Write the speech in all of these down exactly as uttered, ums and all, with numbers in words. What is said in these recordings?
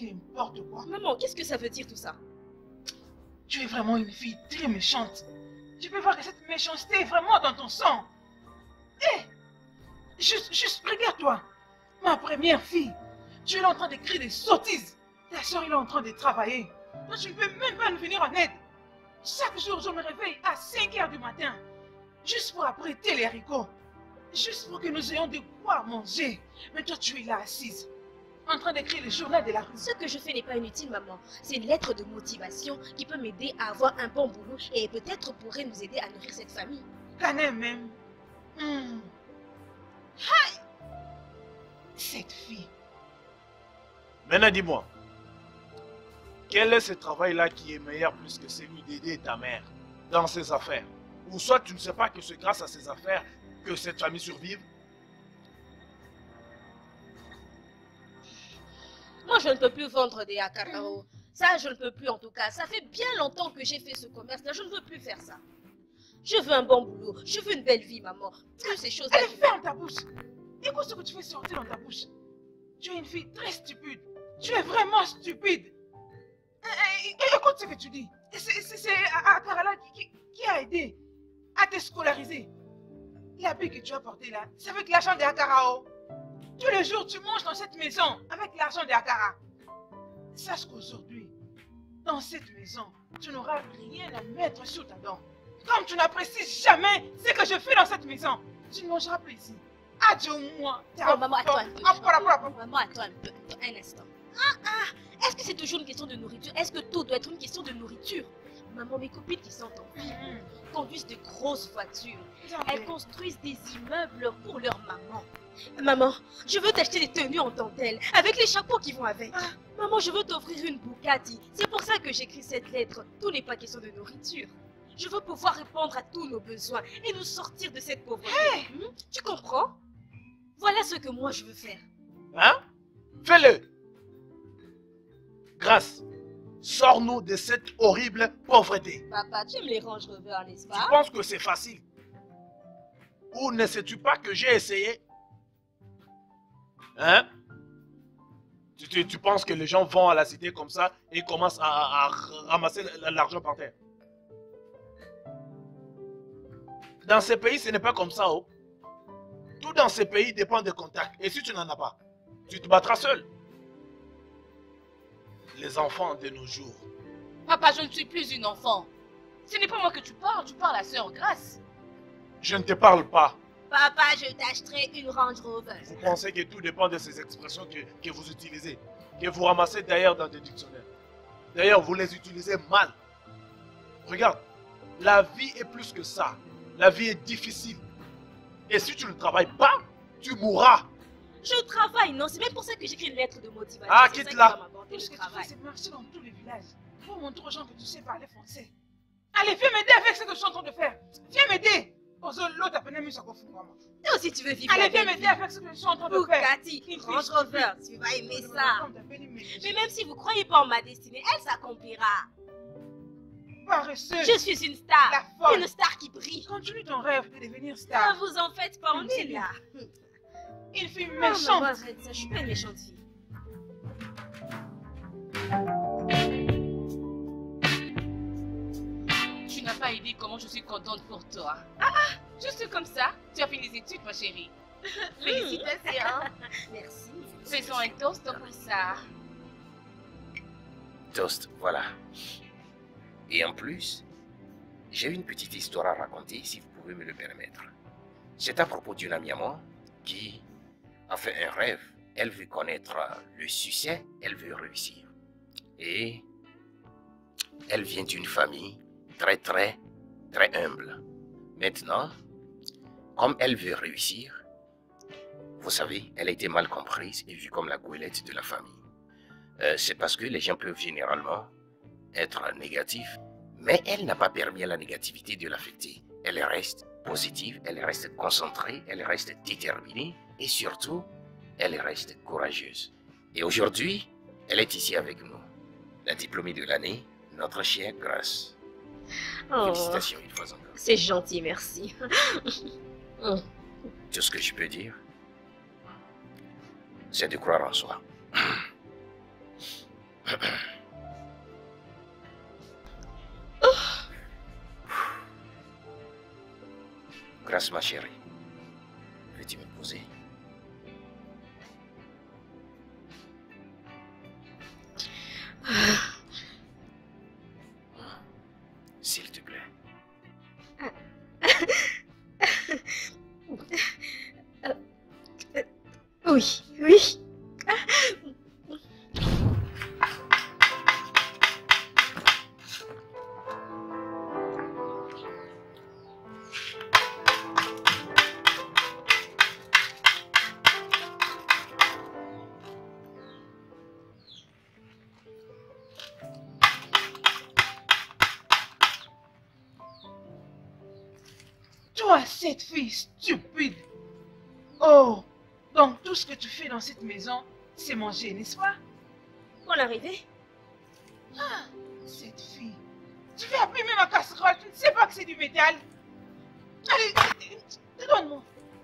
dis n'importe quoi. Maman, qu'est-ce que ça veut dire tout ça? Tu es vraiment une fille très méchante. Tu peux voir que cette méchanceté est vraiment dans ton sang. Hé, juste, juste, regarde-toi. Ma première fille, tu es là en train d'écrire des sottises. Ta soeur est là en train de travailler. Toi, tu ne peux même pas nous venir en aide. Chaque jour, je me réveille à cinq heures du matin. Juste pour apprêter les haricots. Juste pour que nous ayons de quoi manger. Mais toi, tu es là assise. En train d'écrire le journal de la rue. Ce que je fais n'est pas inutile, maman. C'est une lettre de motivation qui peut m'aider à avoir un bon boulot et peut-être pourrait nous aider à nourrir cette famille. Canet même. Hmm. Aïe. Cette fille. Maintenant, dis-moi. Quel est ce travail-là qui est meilleur plus que celui d'aider ta mère dans ses affaires? Ou soit tu ne sais pas que c'est grâce à ses affaires que cette famille survive? Moi, je ne peux plus vendre des acarao. Ça, je ne peux plus en tout cas. Ça fait bien longtemps que j'ai fait ce commerce-là. Je ne veux plus faire ça. Je veux un bon boulot. Je veux une belle vie, maman. Plus ces choses-là. Allez, ferme ta bouche. Écoute ce que tu fais sortir dans ta bouche. Tu es une fille très stupide. Tu es vraiment stupide. Écoute ce que tu dis. C'est Akarala qui, qui, qui a aidé à te scolariser. L'habit que tu as porté là, c'est avec l'argent des Akarao. Tous les jours, tu manges dans cette maison avec l'argent des Akara. Sache qu'aujourd'hui, dans cette maison, tu n'auras rien à mettre sur ta dent. Comme tu n'apprécies jamais ce que je fais dans cette maison, tu ne mangeras plus ici. Adieu moi. Oh, maman, attends un peu. Maman, attends un peu. Un instant. Ah, ah. Est-ce que c'est toujours une question de nourriture? Est-ce que tout doit être une question de nourriture? Maman, mes copines qui sont en vie mmh. conduisent de grosses voitures. Elles construisent des immeubles pour leur maman. Maman, je veux t'acheter des tenues en dentelle avec les chapeaux qui vont avec. Ah. Maman, je veux t'offrir une Bugatti. C'est pour ça que j'écris cette lettre. Tout n'est pas question de nourriture. Je veux pouvoir répondre à tous nos besoins et nous sortir de cette pauvreté. Hey. Mmh. Tu comprends? Voilà ce que moi je veux faire. Hein? Fais-le. Grâce. Sors-nous de cette horrible pauvreté. Papa, tu aimes les Range Rover, n'est-ce pas? Tu penses que c'est facile? Ou ne sais-tu pas que j'ai essayé? Hein? Tu, tu, tu penses que les gens vont à la cité comme ça et commencent à, à, à ramasser l'argent par terre? Dans ces pays, ce n'est pas comme ça. Oh. Tout dans ces pays dépend des contacts. Et si tu n'en as pas, tu te battras seul. Les enfants de nos jours. Papa, je ne suis plus une enfant. Ce n'est pas moi que tu parles, tu parles à Sœur Grâce. Je ne te parle pas. Papa, je t'achèterai une Range Rover. Vous pensez que tout dépend de ces expressions que, que vous utilisez, que vous ramassez d'ailleurs dans des dictionnaires. D'ailleurs, vous les utilisez mal. Regarde, la vie est plus que ça. La vie est difficile. Et si tu ne travailles pas, tu mourras. Je travaille, non, c'est même pour ça que j'écris une lettre de motivation. Ah, quitte-la. Tout ce que tu fais, c'est marcher dans tous les villages pour montrer aux gens que tu sais parler français. Allez, viens m'aider avec ce que je suis en train de faire. Viens m'aider. Toi aussi, tu veux vivre. Allez, viens m'aider avec ce que je suis en train de faire. Bugatti, Range Rover, tu vas aimer ça. Mais même si vous ne croyez pas en ma destinée, elle s'accomplira. Je suis une star. Une star qui brille. Continue ton rêve de devenir star. Ne vous en faites pas, on est là. Une fille méchante. Non, arrête ça, je suis pas une méchante fille. Tu n'as pas idée comment je suis contente pour toi. Ah ah, juste comme ça, tu as fait les études, ma chérie. Félicitations. Merci. Faisons un toast pour ça. Toast, voilà. Et en plus, j'ai une petite histoire à raconter si vous pouvez me le permettre. C'est à propos d'une amie à moi qui a fait un rêve. Elle veut connaître le succès, elle veut réussir. Et elle vient d'une famille très très très humble. Maintenant, comme elle veut réussir, vous savez, elle a été mal comprise et vue comme la goélette de la famille. Euh, C'est parce que les gens peuvent généralement être négatifs, mais elle n'a pas permis à la négativité de l'affecter. Elle reste positive, elle reste concentrée, elle reste déterminée et surtout, elle reste courageuse. Et aujourd'hui, elle est ici avec nous. La diplômée de l'année, notre chère Grâce. Oh, félicitations une fois encore. C'est gentil, merci. Tout ce que je peux dire, c'est de croire en soi. Grâce, ma chérie. Veux-tu me poser? S'il te plaît. Oui, oui. Toi, cette fille stupide. Oh, donc tout ce que tu fais dans cette maison, c'est manger, n'est-ce pas? Bonne arrivée. Ah, cette fille. Tu fais abîmer ma casserole, tu ne sais pas que c'est du métal. Allez, donne-moi.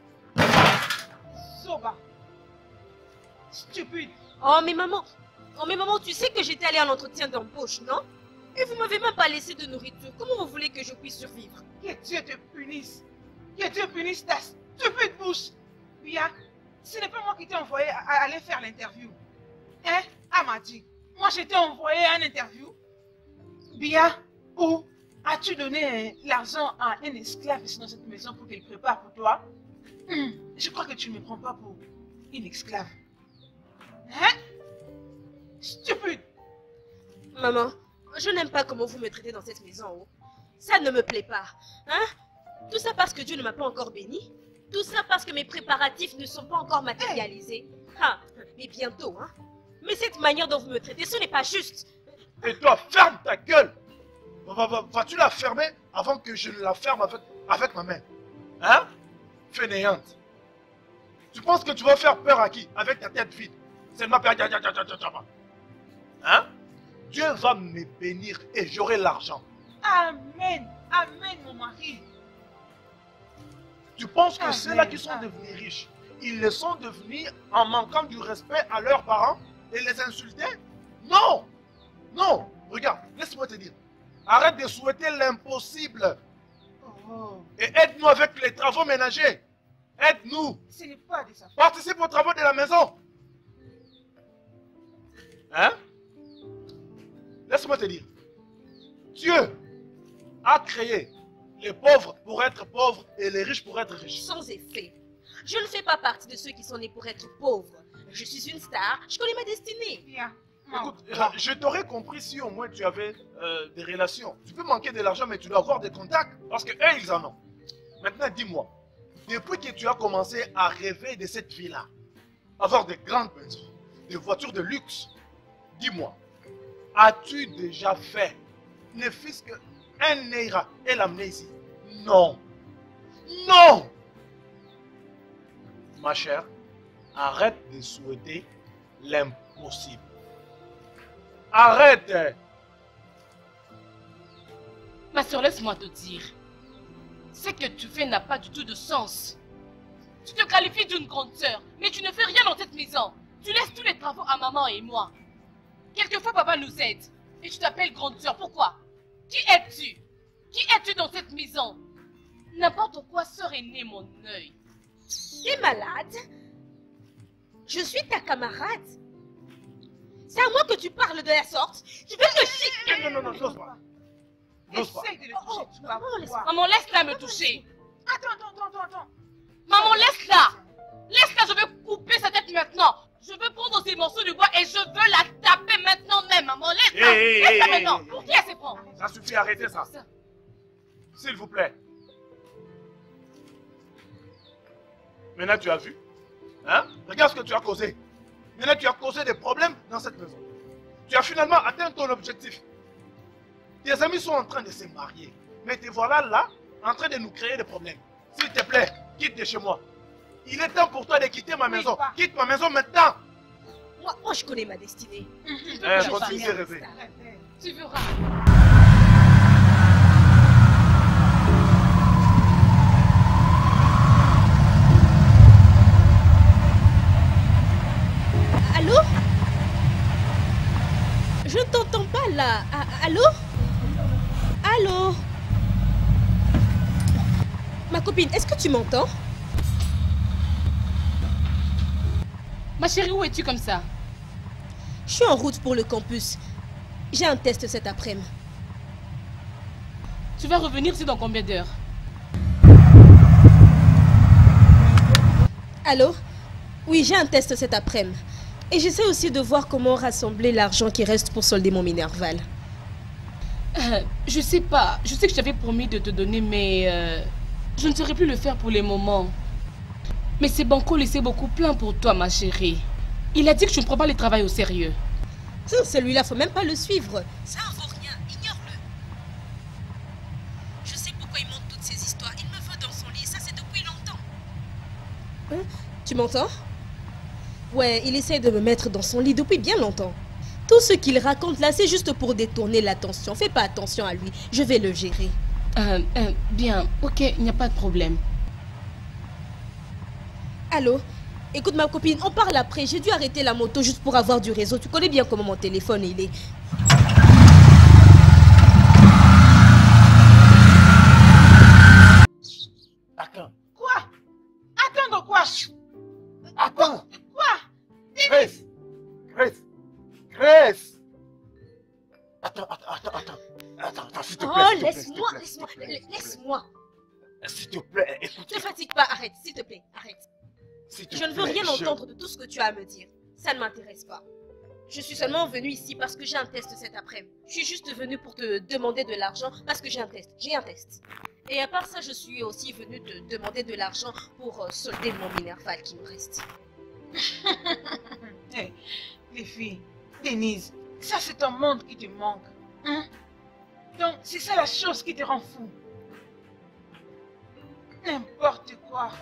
Soba. Stupide. Oh, mais maman, oh, mais maman, tu sais que j'étais allée en entretien d'embauche, non? Et vous m'avez même pas laissé de nourriture. Comment vous voulez que je puisse survivre? Que Dieu te punisse. Que Dieu punisse ta stupide bouche. Bia, ce n'est pas moi qui t'ai envoyé à, à aller faire l'interview. Hein? Ah, m'a dit. Moi, je t'ai envoyé à une interview. Bia, où as-tu donné euh, l'argent à un esclave ici dans cette maison pour qu'il prépare pour toi? Hum, je crois que tu ne me prends pas pour une esclave. Hein? Stupide. Maman, je n'aime pas comment vous me traitez dans cette maison. Oh. Ça ne me plaît pas. Hein? Tout ça parce que Dieu ne m'a pas encore béni. Tout ça parce que mes préparatifs ne sont pas encore matérialisés. Ah, mais bientôt, hein? Mais cette manière dont vous me traitez, ce n'est pas juste. Et toi, ferme ta gueule. Va- va- Vas-tu la fermer avant que je ne la ferme avec, avec ma main? Hein? Fainéante. Tu penses que tu vas faire peur à qui? Avec ta tête vide. C'est ma père. Hein? Dieu va me bénir et j'aurai l'argent. Amen. Amen, mon mari. Tu penses que Amen. ceux-là qui sont devenus riches, ils le sont devenus en manquant du respect à leurs parents et les insulter? Non! Non! Regarde, laisse-moi te dire. Arrête de souhaiter l'impossible Oh, et aide-nous avec les travaux ménagers. Aide-nous. ce n'est pas de sa faute. Participe aux travaux de la maison. Hein? Laisse-moi te dire. Dieu a créé les pauvres pour être pauvres et les riches pour être riches. Sans effet. Je ne fais pas partie de ceux qui sont nés pour être pauvres. Je suis une star, je connais ma destinée. Bien. Écoute, euh, je t'aurais compris si au moins tu avais euh, des relations. Tu peux manquer de l'argent, mais tu dois avoir des contacts parce que eux, ils en ont. Maintenant, dis-moi, depuis que tu as commencé à rêver de cette vie-là, avoir des grandes maisons, des voitures de luxe, dis-moi, as-tu déjà fait ne fût-ce qu'un Neira et l'amener ici? Non. Non. Ma chère, arrête de souhaiter l'impossible. Arrête! Ma soeur, laisse-moi te dire. Ce que tu fais n'a pas du tout de sens. Tu te qualifies d'une grande sœur, mais tu ne fais rien dans cette maison. Tu laisses tous les travaux à maman et moi. Quelquefois, papa nous aide. Et tu t'appelles grande sœur. Pourquoi? Qui es-tu? Qui es-tu dans cette maison? N'importe quoi, sœur aînée, mon œil. T'es malade? Je suis ta camarade. C'est à moi que tu parles de la sorte. Je vais te chier. Non, non, non, n'ose pas. N'ose pas. Essaye de le toucher, tu vas oh, laisse- voir. Maman, laisse-la me toucher. Attends, attends, attends, attends. Maman, laisse-la. Laisse-la, je vais couper sa tête maintenant. Je veux prendre ces morceaux de bois et je veux la taper maintenant même, maman. Laisse-la. Hey, hey, Laisse-la hey, maintenant. hey, Pour hey. qui elle se prend? Ça suffit, arrêtez ça. S'il vous plaît. Maintenant, tu as vu? Hein? Regarde ce que tu as causé. Maintenant, tu as causé des problèmes dans cette maison. Tu as finalement atteint ton objectif. Tes amis sont en train de se marier. Mais te voilà là, en train de nous créer des problèmes. S'il te plaît, quitte de chez moi. Il est temps pour toi de quitter ma Oui, maison. papa. Quitte ma maison maintenant. Moi, moi, je connais ma destinée. Eh, Je continue suis de une rêver. star. Arrête. Tu verras. Allô? Ma copine, est-ce que tu m'entends? Ma chérie, où es-tu comme ça? Je suis en route pour le campus. J'ai un test cet après-midi. Tu vas revenir ici dans combien d'heures? Allô? Oui, j'ai un test cet après-midi. Et j'essaie aussi de voir comment rassembler l'argent qui reste pour solder mon Minerval. Euh, je sais pas. Je sais que je t'avais promis de te donner, mais euh, je ne saurais plus le faire pour les moments. Mais c'est Banco laissé beaucoup plein pour toi, ma chérie. Il a dit que tu ne prends pas le travail au sérieux. Celui-là, faut même pas le suivre. Ça en vaut rien, ignore-le. Je sais pourquoi il monte toutes ces histoires. Il me veut dans son lit, ça c'est depuis longtemps. Hein? Tu m'entends? Ouais, il essaie de me mettre dans son lit depuis bien longtemps. Tout ce qu'il raconte là, c'est juste pour détourner l'attention. Fais pas attention à lui, je vais le gérer. Euh, euh, bien, ok, il n'y a pas de problème. Allô? Écoute ma copine, on parle après. J'ai dû arrêter la moto juste pour avoir du réseau. Tu connais bien comment mon téléphone il est. Attends. Quoi? Attends de quoi? Attends. Quoi? Grace. Grace. Grace. Attends, attends, attends, attends. Attends, attends, s'il te plaît. Oh, s'il te plaît, laisse-moi, s'il te laisse-moi, plaît, s'il te plaît. laisse-moi. S'il te plaît, écoute. Ne fatigue pas, arrête, s'il te plaît, arrête. S'il te Je ne veux plaît, rien je- entendre de tout ce que tu as à me dire. Ça ne m'intéresse pas. Je suis seulement venue ici parce que j'ai un test cet après-midi. Je suis juste venue pour te demander de l'argent parce que j'ai un test. J'ai un test. Et à part ça, je suis aussi venue te demander de l'argent pour euh, solder mon Minerval qui me reste. Hey, les filles, Denise, ça c'est un monde qui te manque. Hein? Donc c'est ça la chose qui te rend fou. N'importe quoi.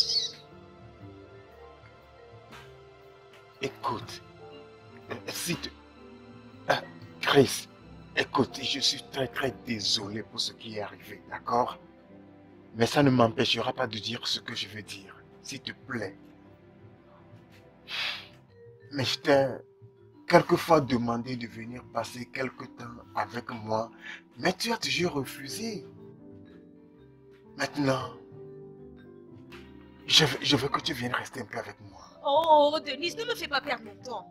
Écoute, euh, si tu... Ah, Chris, écoute, je suis très très désolé pour ce qui est arrivé, d'accord? Mais ça ne m'empêchera pas de dire ce que je veux dire, s'il te plaît. Mais je t'ai quelquefois demandé de venir passer quelque temps avec moi, mais tu as toujours refusé. Maintenant, je veux, je veux que tu viennes rester un peu avec moi. Oh, Denise, ne me fais pas perdre mon temps.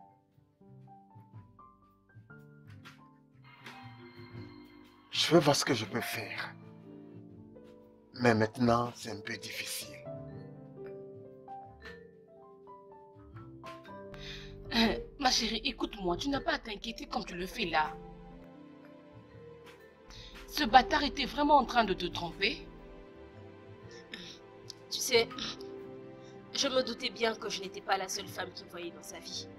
Je veux voir ce que je peux faire. Mais maintenant, c'est un peu difficile. Euh, ma chérie, écoute-moi, tu n'as pas à t'inquiéter comme tu le fais là. Ce bâtard était vraiment en train de te tromper? Tu sais, je me doutais bien que je n'étais pas la seule femme qu'il voyait dans sa vie.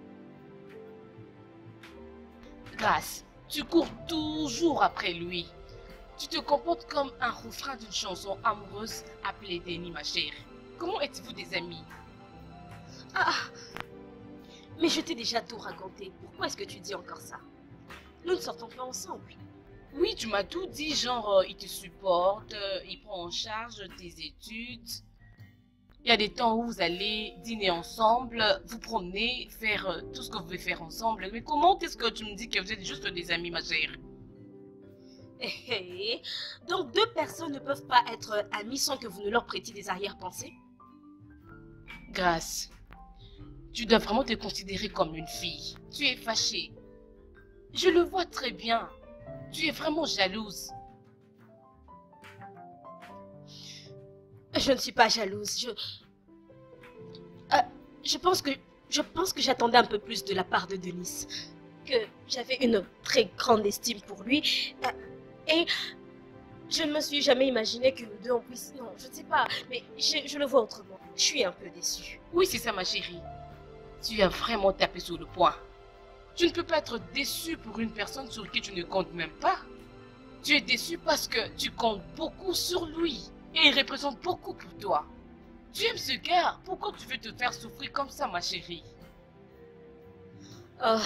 Grâce, tu cours toujours après lui. Tu te comportes comme un refrain d'une chanson amoureuse appelée Denis, ma chère. Comment êtes-vous des amis? Ah, mais je t'ai déjà tout raconté. Pourquoi est-ce que tu dis encore ça? Nous ne sortons pas ensemble. Oui, tu m'as tout dit, genre, euh, il te supporte, euh, il prend en charge tes études. Il y a des temps où vous allez dîner ensemble, vous promener, faire euh, tout ce que vous pouvez faire ensemble. Mais comment est-ce que tu me dis que vous êtes juste des amis, ma chère? Hé hé, donc deux personnes ne peuvent pas être amies sans que vous ne leur prêtiez des arrière-pensées? Grâce, tu dois vraiment te considérer comme une fille. Tu es fâchée. Je le vois très bien. Tu es vraiment jalouse. Je ne suis pas jalouse. Je, Euh, je pense que je pense que j'attendais un peu plus de la part de Denis. Que j'avais une très grande estime pour lui. Euh, et je ne me suis jamais imaginé que nous deux on puisse. Non, je ne sais pas. Mais je, je le vois autrement. Je suis un peu déçue. Oui, c'est ça, ma chérie. Tu as vraiment tapé sur le poing. Tu ne peux pas être déçu pour une personne sur qui tu ne comptes même pas. Tu es déçu parce que tu comptes beaucoup sur lui. Et il représente beaucoup pour toi. Tu aimes ce gars. Pourquoi tu veux te faire souffrir comme ça, ma chérie? Oh.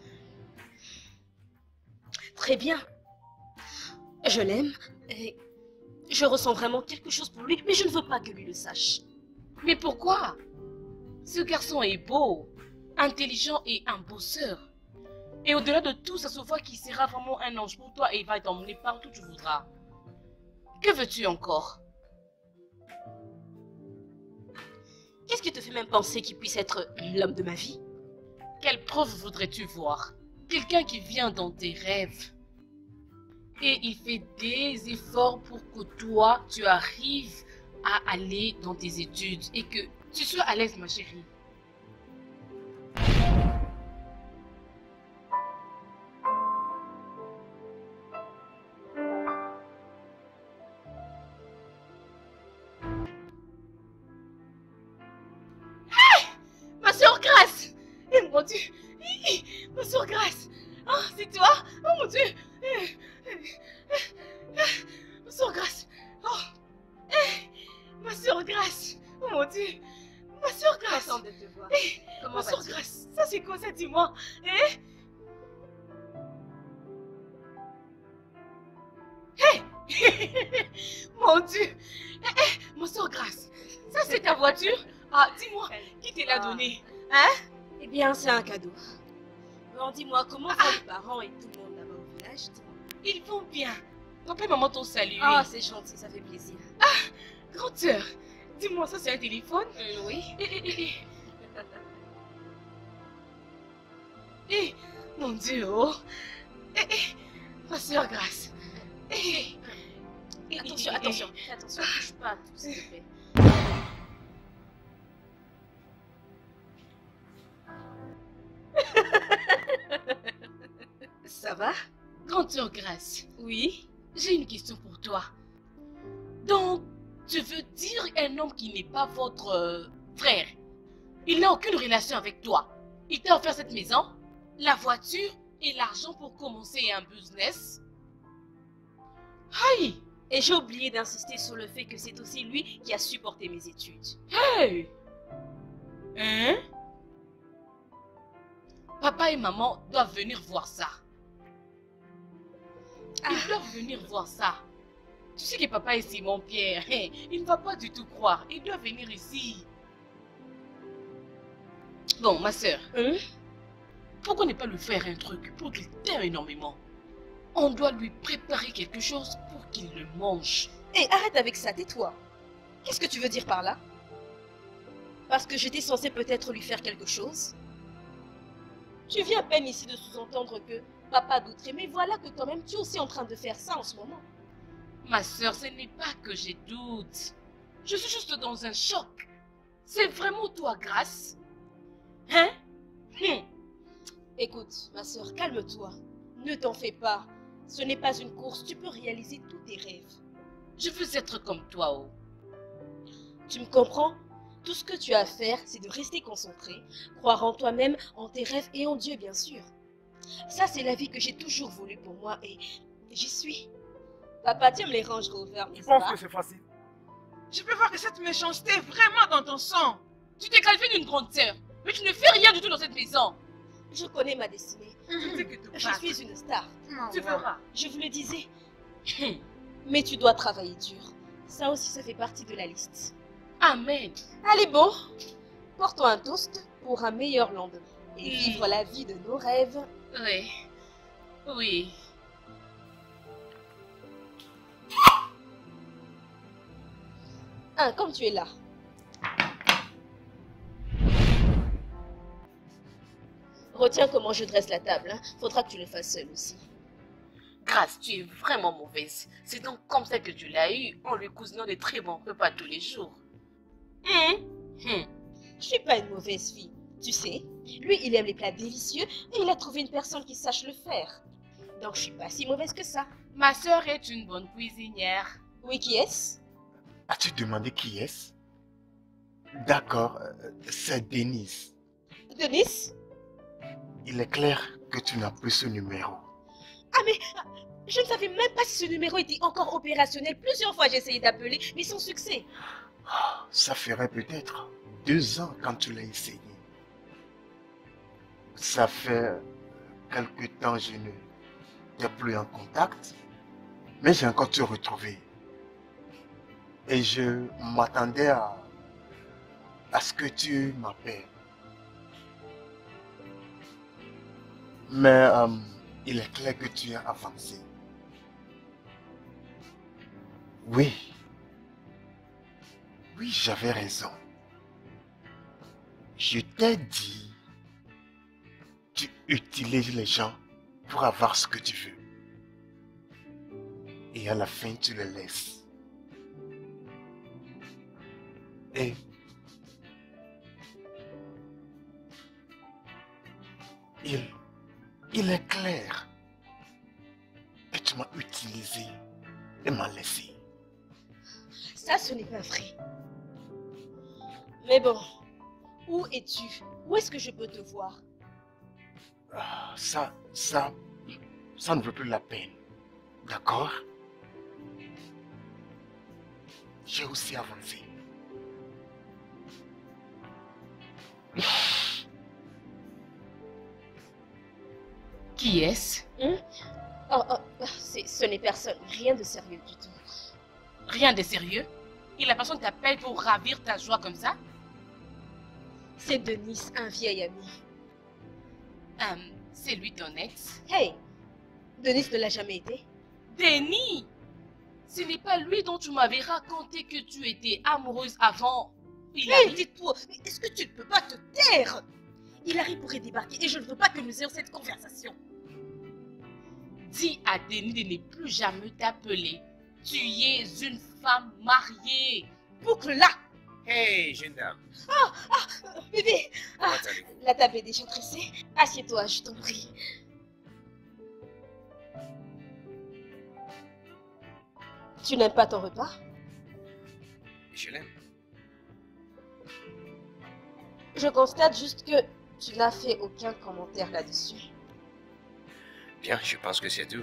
Très bien. Je l'aime. Et je ressens vraiment quelque chose pour lui. Mais je ne veux pas que lui le sache. Mais pourquoi? Ce garçon est beau, intelligent et un bosseur. Et au-delà de tout, ça se voit qu'il sera vraiment un ange pour toi et il va t'emmener partout où tu voudras. Que veux-tu encore? Qu'est-ce qui te fait même penser qu'il puisse être l'homme de ma vie? Quelle preuve voudrais-tu voir? Quelqu'un qui vient dans tes rêves. Et il fait des efforts pour que toi, tu arrives à aller dans tes études et que tu sois à l'aise, ma chérie. Ma soeur Grace! Eh mon Dieu! Ma soeur Grace! Oh, c'est toi? Oh mon Dieu! Ma soeur Grace! Oh! Ma soeur Grace! Oh mon Dieu! Ma soeur Grace! Content de te voir. Eh, Comment ma soeur vas-tu? Grace! Ça c'est quoi ça, dis-moi? Eh? Eh! Mon Dieu! Eh, eh, ma soeur Grace! Ça c'est ta voiture? Ah, dis-moi, qui te l'a donnée? Hein? Eh bien, c'est un cadeau. Bon, dis-moi, comment vont les parents et tout le monde là-bas au village? Dis-moi. Ils vont bien. Papa et maman t'ont salué. Ah, c'est gentil, ça fait plaisir. Grande sœur, dis-moi, ça c'est un téléphone? Euh, oui. Eh, eh, eh, eh. Eh, mon Dieu, oh. Eh, eh, ma soeur Grace. Eh, eh, eh, Attention, eh, attention. Fais attention, touche pas à tout, s'il te plaît. Ça va? Grande sœur Grace, Oui. j'ai une question pour toi. Donc, tu veux dire un homme qui n'est pas votre euh, frère, il n'a aucune relation avec toi. Il t'a offert cette maison, la voiture et l'argent pour commencer un business? Aïe! Et j'ai oublié d'insister sur le fait que c'est aussi lui qui a supporté mes études. Hey! Hein? Papa et maman doivent venir voir ça. Ils doivent venir voir ça. Tu sais que papa est Simon Pierre. Hein? Il ne va pas du tout croire. Il doit venir ici. Bon, ma soeur, Hein? pourquoi ne pas lui faire un truc pour qu'il t'aime énormément? On doit lui préparer quelque chose pour qu'il le mange. Hé, arrête avec ça, tais-toi. Qu'est-ce que tu veux dire par là? Parce que j'étais censée peut-être lui faire quelque chose? Tu viens à peine ici de sous-entendre que papa douterait, mais voilà que quand même tu es aussi en train de faire ça en ce moment. Ma soeur, ce n'est pas que j'ai doute. Je suis juste dans un choc. C'est vraiment toi, Grace? Hein? Hum. Écoute, ma soeur, calme-toi. Ne t'en fais pas. Ce n'est pas une course, tu peux réaliser tous tes rêves. Je veux être comme toi, oh. Tu me comprends? Tout ce que tu as à faire, c'est de rester concentré, croire en toi-même, en tes rêves et en Dieu, bien sûr. Ça, c'est la vie que j'ai toujours voulu pour moi et j'y suis. Papa, tu aimes les Range Rover, Tu n'est-ce penses pas? que c'est facile? Je peux voir que cette méchanceté est vraiment dans ton sang. Tu t'es qualifiée d'une grande sœur, mais tu ne fais rien du tout dans cette maison. Je connais ma destinée. Tu sais que te Je battre. suis une star. Tu feras. Je vous le disais. Mais tu dois travailler dur. Ça aussi, ça fait partie de la liste. Amen. Allez, bon. Porte-toi un toast pour un meilleur lendemain. Et Mm. vivre la vie de nos rêves. Oui. Oui. Ah, comme tu es là. Retiens comment je dresse la table. Hein. Faudra que tu le fasses seul aussi. Grace, tu es vraiment mauvaise. C'est donc comme ça que tu l'as eu en lui cousinant de très bons repas tous les jours. Hum, hum. Je suis pas une mauvaise fille. Tu sais, lui, il aime les plats délicieux et il a trouvé une personne qui sache le faire. Donc, je suis pas si mauvaise que ça. Ma soeur est une bonne cuisinière. Oui, qui est-ce? As-tu demandé qui est-ce? D'accord, euh, c'est Denise. Denis? Il est clair que tu n'as plus ce numéro. Ah, mais ah, je ne savais même pas si ce numéro était encore opérationnel. Plusieurs fois, j'ai essayé d'appeler, mais sans succès. Ah, ça ferait peut-être deux ans quand tu l'as essayé. Ça fait quelque temps que je ne t'ai plus en contact, mais j'ai encore te retrouvé. Et je m'attendais à, à ce que tu m'appelles. Mais euh, il est clair que tu as avancé. Oui. Oui, j'avais raison. Je t'ai dit, tu utilises les gens pour avoir ce que tu veux. Et à la fin, tu les laisses. Et il, il est clair que tu m'as utilisé et m'as laissé. Ça, ce n'est pas vrai. Mais bon, où es-tu? Où est-ce que je peux te voir? Ah, ça, ça, ça ne vaut plus la peine. D'accord? J'ai aussi avancé. Qui est-ce? Hum? Oh, oh, c'est- ce n'est personne, rien de sérieux du tout. Rien de sérieux? Et la personne t'appelle pour ravir ta joie comme ça? C'est Denis, un vieil ami. Hum, c'est lui ton ex? Hey, Denis ne l'a jamais été. Denis! Ce n'est pas lui dont tu m'avais raconté que tu étais amoureuse avant. Il Hey, a dis-toi, mais est-ce que tu ne peux pas te taire? Hilary pourrait débarquer et je ne veux pas que nous ayons cette conversation. dit à Denis de ne plus jamais t'appeler. Tu es une femme mariée. Boucle-la! Hey, jeune dame, Euh, Bébé, comment allez-vous? la table est déjà dressée. Assieds-toi, je t'en prie. Tu n'aimes pas ton repas? Je l'aime. Je constate juste que tu n'as fait aucun commentaire là-dessus. Bien, je pense que c'est tout.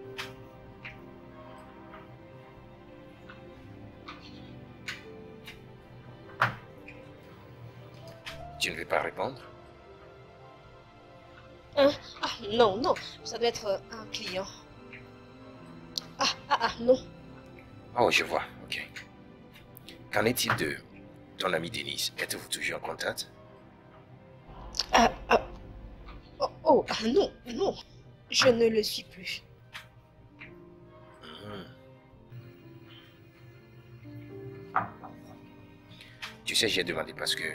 Tu ne veux pas répondre? Hein? Ah non, non, ça doit être euh, un client. Ah, ah, ah, non. Oh, je vois, ok. Qu'en est-il de ton ami Denis? Êtes-vous toujours en contact? Ah, ah. Oh, oh, ah, non, non. Je ne le suis plus. Hmm. Tu sais, j'ai demandé parce que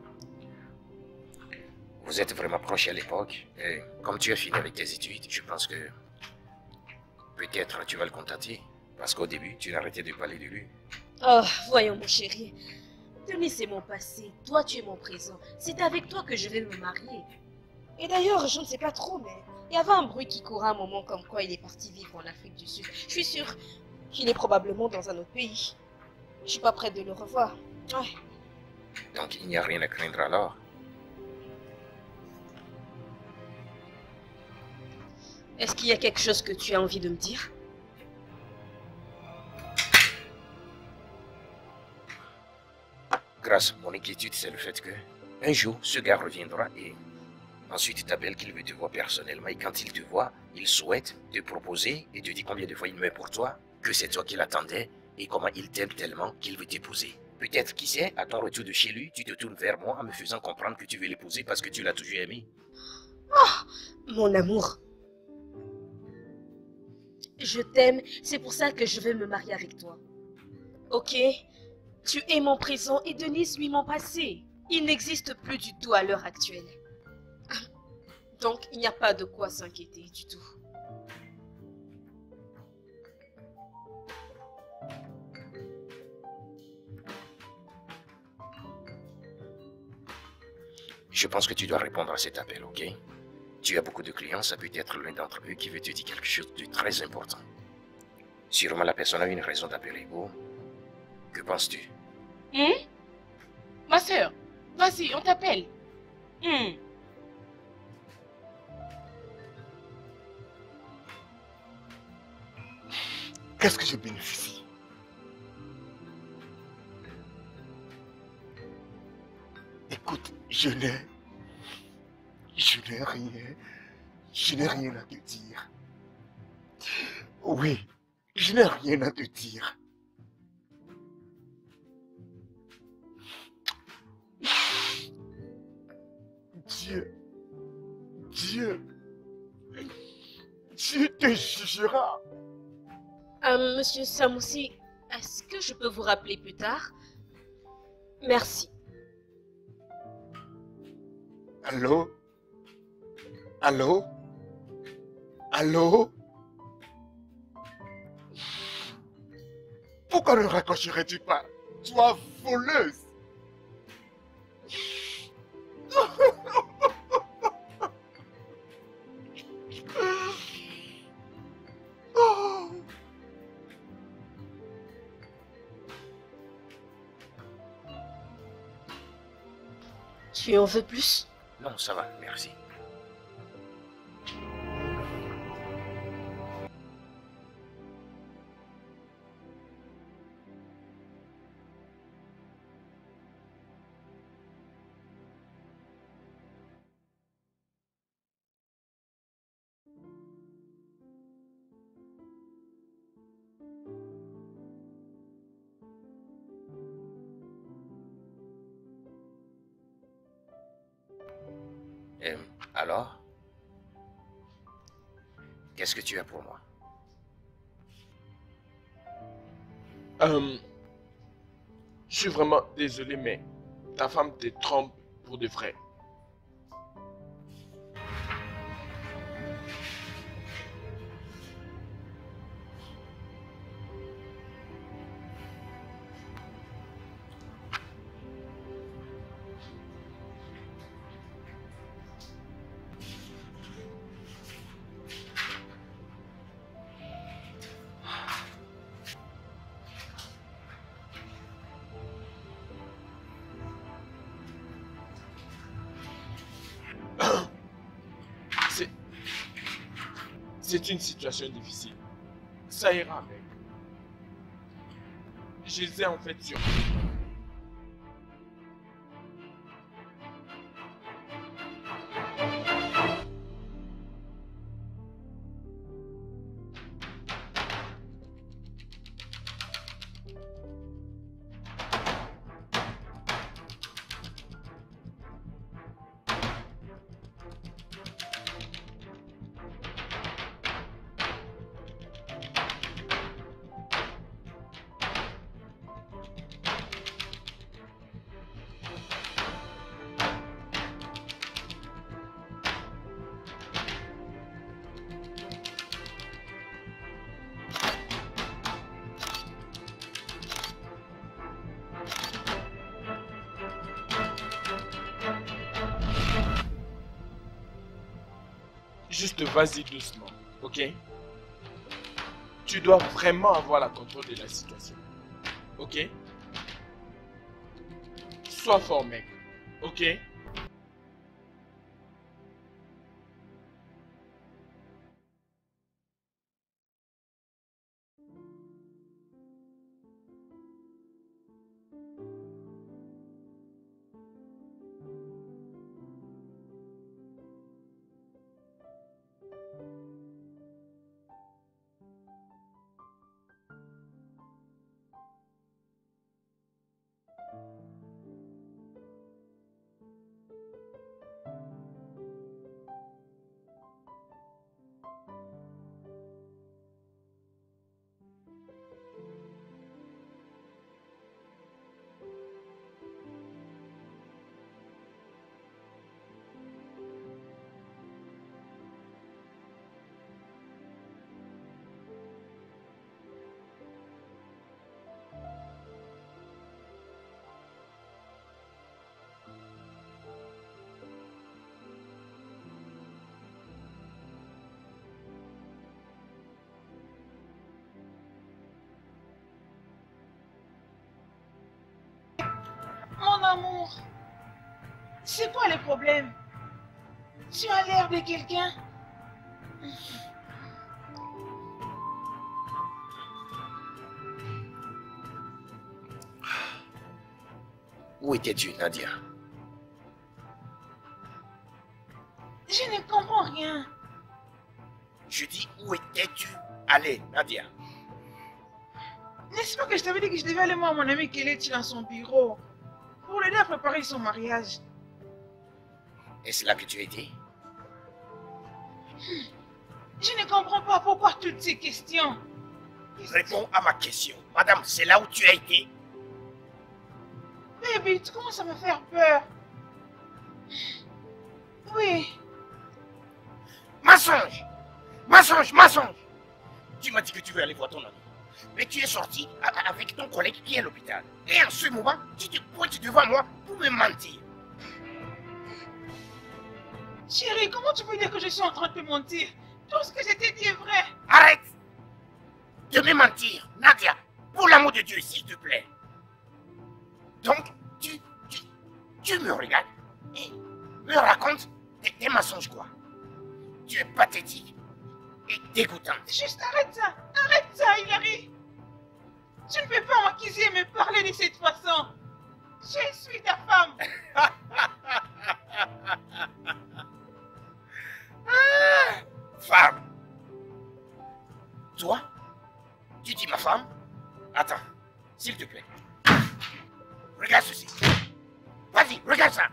vous êtes vraiment proches à l'époque. Et comme tu as fini avec tes études, je pense que peut-être tu vas le contacter. Parce qu'au début, tu n'arrêtais de parler de lui. Oh, voyons mon chéri. Denis, c'est mon passé. Toi, tu es mon présent. C'est avec toi que je vais me marier. Et d'ailleurs, je ne sais pas trop, mais il y avait un bruit qui courait un moment comme quoi il est parti vivre en Afrique du Sud. Je suis sûre qu'il est probablement dans un autre pays. Je suis pas prête de le revoir. Ouais. Donc il n'y a rien à craindre alors. Est-ce qu'il y a quelque chose que tu as envie de me dire? Grâce, mon inquiétude, c'est le fait que un jour, ce gars reviendra et ensuite il t'appelle qu'il veut te voir personnellement. Et quand il te voit, il souhaite te proposer et te dit combien de fois il meurt pour toi, que c'est toi qui l'attendais et comment il t'aime tellement qu'il veut t'épouser. Peut-être, qui sait, à ton retour de chez lui, tu te tournes vers moi en me faisant comprendre que tu veux l'épouser parce que tu l'as toujours aimé. Oh, mon amour. Je t'aime, c'est pour ça que je veux me marier avec toi. Ok? Tu es mon présent et Denis, lui, mon passé. Il n'existe plus du tout à l'heure actuelle. Donc, il n'y a pas de quoi s'inquiéter du tout. Je pense que tu dois répondre à cet appel, ok? Tu as beaucoup de clients, ça peut être l'un d'entre eux qui veut te dire quelque chose de très important. Sûrement la personne a une raison d'appeler. Oh, que penses-tu? Hum? Ma soeur, vas-y, on t'appelle. Hum. Qu'est-ce que je bénéficie? Écoute, je n'ai... Je n'ai rien... Je n'ai rien à te dire. Oui, je n'ai rien à te dire. Dieu... Dieu... Dieu te jugera. Euh, Monsieur Samoussi, est-ce que je peux vous rappeler plus tard? Merci. Allô? Allô? Allô? Pourquoi ne raccrocherais-tu pas? Toi, voleuse! Oh. Tu en veux plus? Non, ça va, merci. Euh, alors? Qu'est-ce que tu as pour moi? Euh, je suis vraiment désolé, mais ta femme te trompe pour de vrai. C'est une situation difficile. Ça ira, mec. Je les ai en fait sur. Juste vas-y doucement, ok? Tu dois vraiment avoir la contrôle de la situation, ok? Sois fort, mec, ok? Mon amour, c'est quoi le problème? Tu as l'air de quelqu'un. Où étais-tu, Nadia? Je ne comprends rien. Je dis, où étais-tu? Allez, Nadia. N'est-ce pas que je t'avais dit que je devais aller voir mon ami Kelechi dans son bureau pour l'aider à préparer son mariage? Est-ce là que tu étais? Je ne comprends pas pourquoi toutes ces questions. Réponds à ma question. Madame, c'est là où tu as été? Baby, tu commences à me faire peur. Oui. Mensonge! Mensonge! Mensonge! Tu m'as dit que tu veux aller voir ton ami. Mais tu es sorti avec ton collègue qui est à l'hôpital. Et en ce moment, tu te pointes devant moi pour me mentir. Chérie, comment tu peux dire que je suis en train de te mentir? Tout ce que je t'ai dit est vrai. Arrête de me mentir, Nadia. Pour l'amour de Dieu, s'il te plaît. Donc, tu, tu, tu me regardes et me racontes des, des mensonges, quoi. Tu es pathétique et dégoûtante. Juste arrête ça. Arrête ça, Hilary. Tu ne peux pas m'accuser et me parler de cette façon. Je suis ta femme. Femme. Toi, tu dis ma femme? Attends, s'il te plaît. Regarde ceci. Vas-y, regarde ça.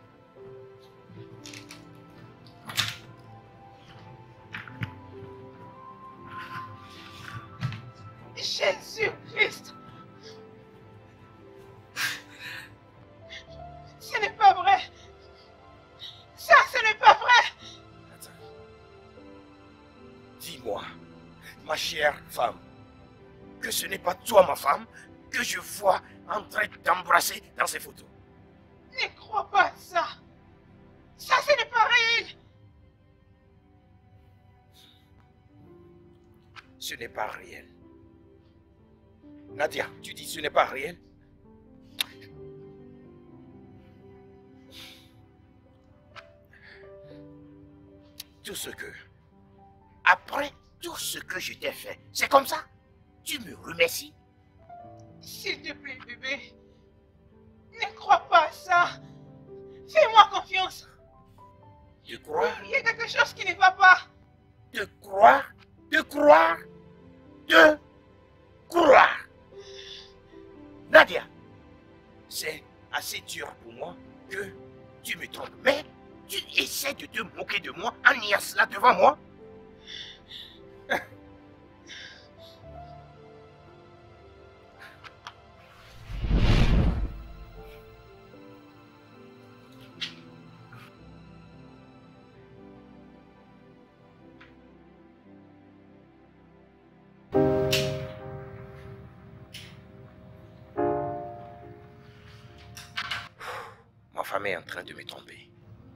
Jésus-Christ. Ce n'est pas vrai. Ça, ce n'est pas vrai. Attends. Dis-moi, ma chère femme, que ce n'est pas toi, ma femme, que je vois en train d'embrasser dans ces photos. Ne crois pas à ça. Ça, ce n'est pas réel. Ce n'est pas réel. Nadia, tu dis ce n'est pas réel? Tout ce que... Après tout ce que je t'ai fait, c'est comme ça? Tu me remercies? S'il te plaît, bébé. Ne crois pas à ça. Fais-moi confiance. De croire? Il y a quelque chose qui ne va pas. De croire? De croire? De croire? Nadia, c'est assez dur pour moi que tu me trompes, mais tu essaies de te moquer de moi en niant cela devant moi? Ma femme est en train de me tromper.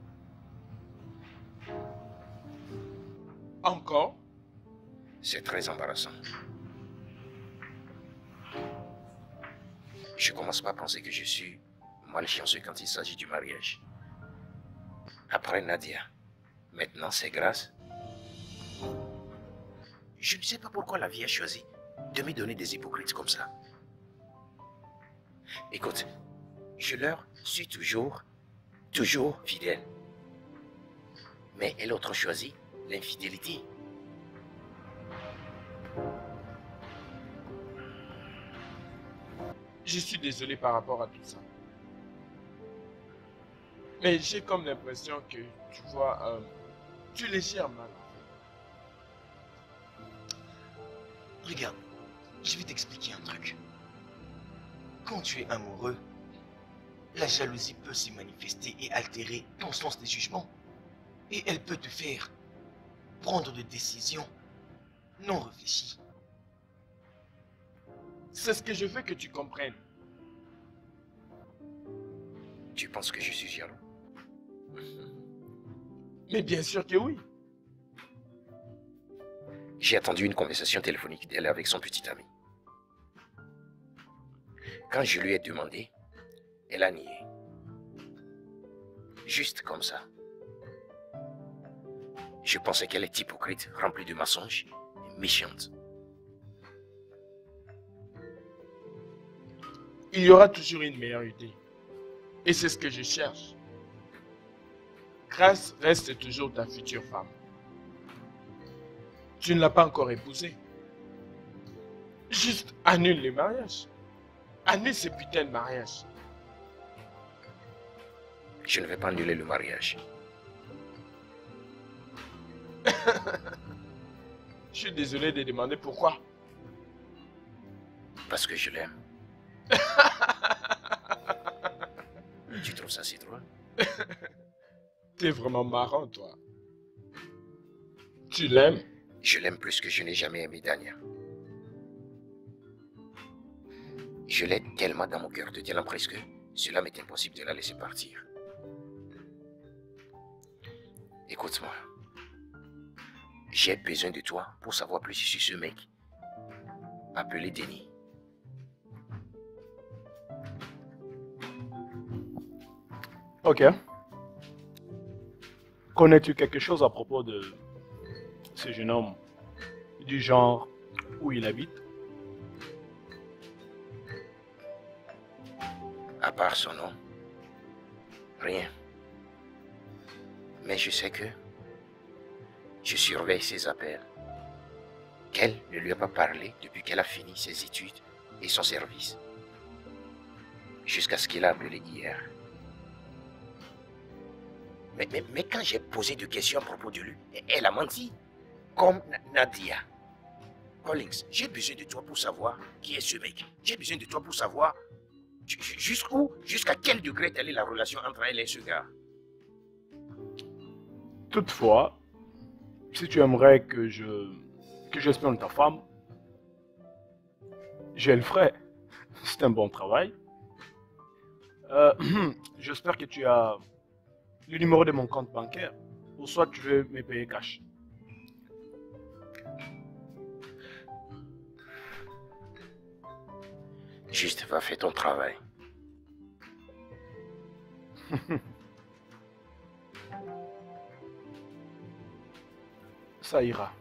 Encore? C'est très embarrassant. Je commence pas à penser que je suis malchanceux quand il s'agit du mariage. Après Nadia, maintenant c'est Grâce. Je ne sais pas pourquoi la vie a choisi de me donner des hypocrites comme ça. Écoute, je leur suis toujours, toujours fidèle. Mais elle a choisi l'infidélité. Je suis désolé par rapport à tout ça. Mais j'ai comme l'impression que, tu vois, euh, tu les gères mal. Regarde, je vais t'expliquer un truc. Quand tu es amoureux, la jalousie peut se manifester et altérer ton sens des jugements. Et elle peut te faire prendre des décisions non réfléchies. C'est ce que je veux que tu comprennes. Tu penses que je suis jaloux? Mais bien sûr que oui. J'ai attendu une conversation téléphonique d'elle avec son petit ami. Quand je lui ai demandé, elle a nié. Juste comme ça. Je pensais qu'elle est hypocrite, remplie de mensonges et méchante. Il y aura toujours une meilleure idée. Et c'est ce que je cherche. Grâce reste toujours ta future femme. Tu ne l'as pas encore épousée. Juste annule le mariage. Annule ce putain de mariage. Je ne vais pas annuler le mariage. Je suis désolé de demander pourquoi. Parce que je l'aime. Tu trouves ça si drôle? Tu es vraiment marrant, toi. Tu l'aimes? Je l'aime plus que je n'ai jamais aimé Dania. Je l'ai tellement dans mon cœur de telle emprise que cela m'est impossible de la laisser partir. Écoute-moi. J'ai besoin de toi pour savoir plus sur ce mec appelé Denis. Ok. Connais-tu quelque chose à propos de ce jeune homme, du genre où il habite? À part son nom, rien. Mais je sais que je surveille ses appels. Qu'elle ne lui a pas parlé depuis qu'elle a fini ses études et son service. Jusqu'à ce qu'il a appelé hier. Mais, mais, mais quand j'ai posé des questions à propos de lui, elle a menti. Comme Nadia. Collins, j'ai besoin de toi pour savoir qui est ce mec. J'ai besoin de toi pour savoir jusqu'où, jusqu'à quel degré telle est la relation entre elle et ce gars. Toutefois, si tu aimerais que je que j'espionne ta femme, je le ferai. C'est un bon travail. Euh, J'espère que tu as le numéro de mon compte bancaire, ou soit tu veux me payer cash. Juste va faire ton travail. Ça ira.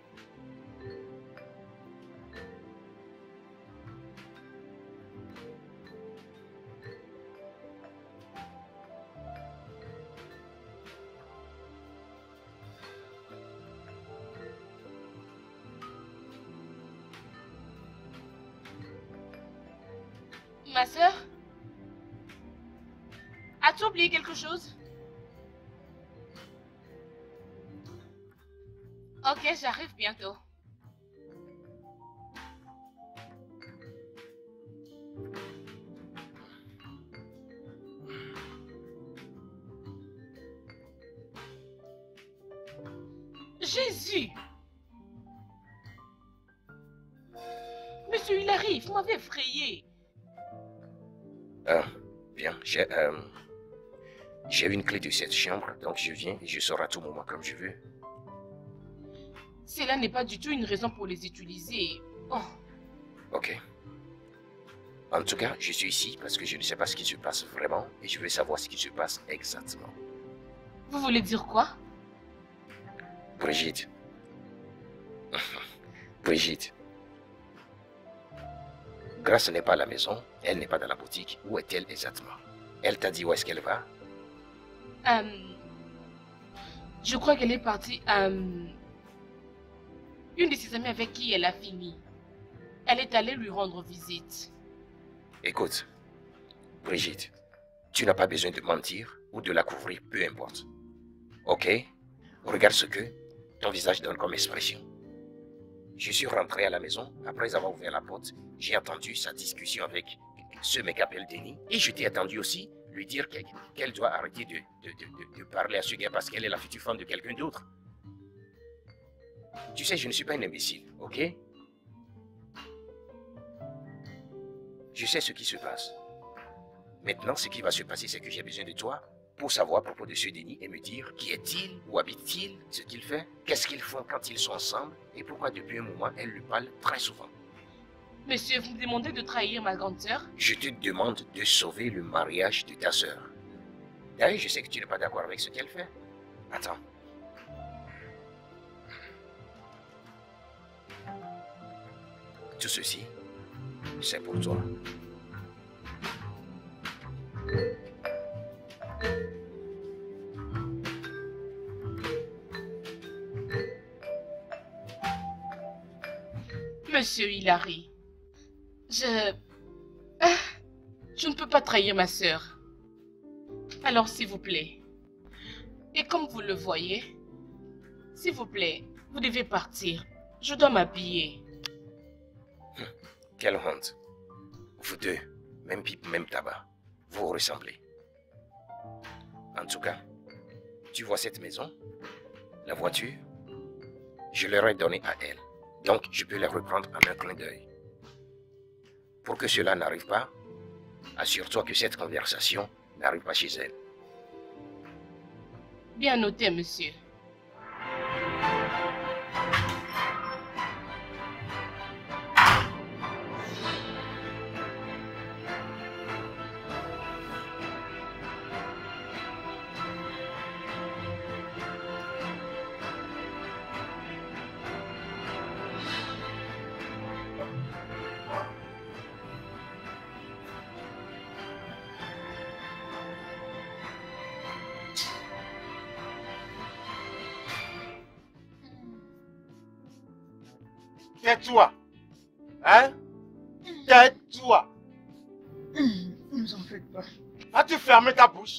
Ma sœur? As-tu oublié quelque chose? Ok, j'arrive bientôt. Jésus! Monsieur, il arrive, vous m'avez effrayé. Ah, bien, j'ai euh, j'ai une clé de cette chambre, donc je viens et je sors à tout moment comme je veux. Cela n'est pas du tout une raison pour les utiliser. Oh. Ok. En tout cas, je suis ici parce que je ne sais pas ce qui se passe vraiment et je veux savoir ce qui se passe exactement. Vous voulez dire quoi? Brigitte. Brigitte. Grace n'est pas à la maison, elle n'est pas dans la boutique. Où est-elle exactement? Elle t'a dit où est-ce qu'elle va? Euh, je crois qu'elle est partie à euh, une de ses amies avec qui elle a fini. Elle est allée lui rendre visite. Écoute, Brigitte, tu n'as pas besoin de mentir ou de la couvrir, peu importe. Ok? Regarde ce que ton visage donne comme expression. Je suis rentré à la maison, après avoir ouvert la porte, j'ai entendu sa discussion avec ce mec appelé Denis, et je t'ai attendu aussi lui dire qu'elle qu'elle doit arrêter de, de, de, de parler à ce gars parce qu'elle est la future femme de quelqu'un d'autre. Tu sais, je ne suis pas un imbécile, ok? Je sais ce qui se passe. Maintenant, ce qui va se passer, c'est que j'ai besoin de toi pour savoir à propos de ce Denis et me dire qui est-il, où habite-t-il, ce qu'il fait, qu'est-ce qu'ils font quand ils sont ensemble et pourquoi depuis un moment elle lui parle très souvent. Monsieur, vous me demandez de trahir ma grande sœur? Je te demande de sauver le mariage de ta sœur. D'ailleurs, je sais que tu n'es pas d'accord avec ce qu'elle fait. Attends. Tout ceci, c'est pour toi. Monsieur Hilary, je... Ah, je ne peux pas trahir ma sœur. Alors, s'il vous plaît, et comme vous le voyez, s'il vous plaît, vous devez partir. Je dois m'habiller. Hum, quelle honte. Vous deux, même pipe, même tabac, vous ressemblez. En tout cas, tu vois cette maison, la voiture, je leur ai donné à elle. Donc, je peux les reprendre en un clin d'œil. Pour que cela n'arrive pas, assure-toi que cette conversation n'arrive pas chez elle. Bien noté, monsieur. Tais-toi. Hein? Tais-toi. Ne vous en faites pas. Vas-tu fermer ta bouche?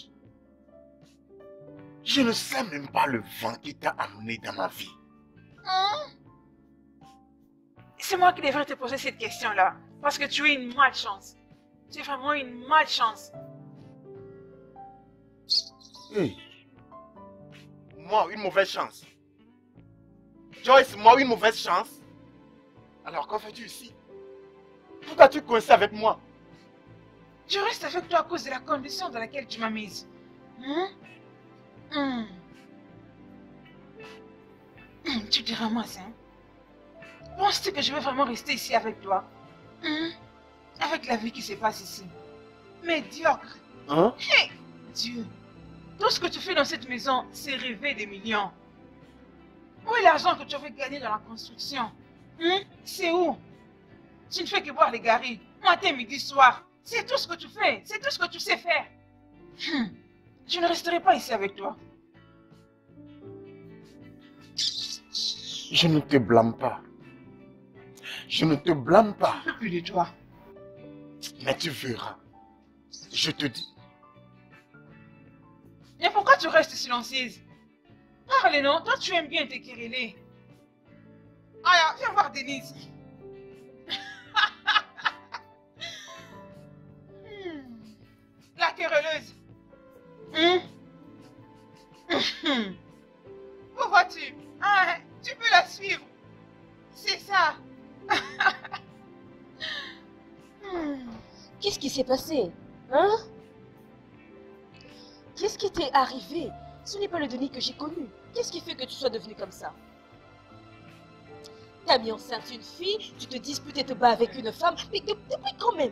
Je ne sais même pas le vent qui t'a amené dans ma vie. Hein? C'est moi qui devrais te poser cette question-là. Parce que tu es une malchance. Tu es vraiment une malchance. Hey. Moi, une mauvaise chance. Joyce, moi, une mauvaise chance. Alors, qu'en fais-tu ici? Pourquoi as-tu coincé avec moi? Je reste avec toi à cause de la condition dans laquelle tu m'as mise. Hein? Hum. Hum, tu te ramasses, hein? Penses-tu que je vais vraiment rester ici avec toi? Hum? Avec la vie qui se passe ici. Médiocre. Hein? Hey, Dieu. Tout ce que tu fais dans cette maison, c'est rêver des millions. Où est l'argent que tu avais gagné dans la construction? Hum? C'est où? Tu ne fais que boire les garris, matin, midi, soir. C'est tout ce que tu fais, c'est tout ce que tu sais faire. Hum. Je ne resterai pas ici avec toi. Je ne te blâme pas. Je ne te blâme pas. Je ne veux plus de toi. Mais tu verras. Je te dis. Mais pourquoi tu restes silencieuse? Parle, non? Toi, tu aimes bien te quereller. Ah, viens voir Denise. Hmm. La querelleuse. Hmm. Hmm. Où vas-tu? Ah, tu peux la suivre. C'est ça. Hmm. Qu'est-ce qui s'est passé? Hein? Qu'est-ce qui t'est arrivé? Ce n'est pas le Denis que j'ai connu. Qu'est-ce qui fait que tu sois devenu comme ça? T'as mis enceinte une fille, tu te disputes et te bats avec une femme, mais de- depuis quand même?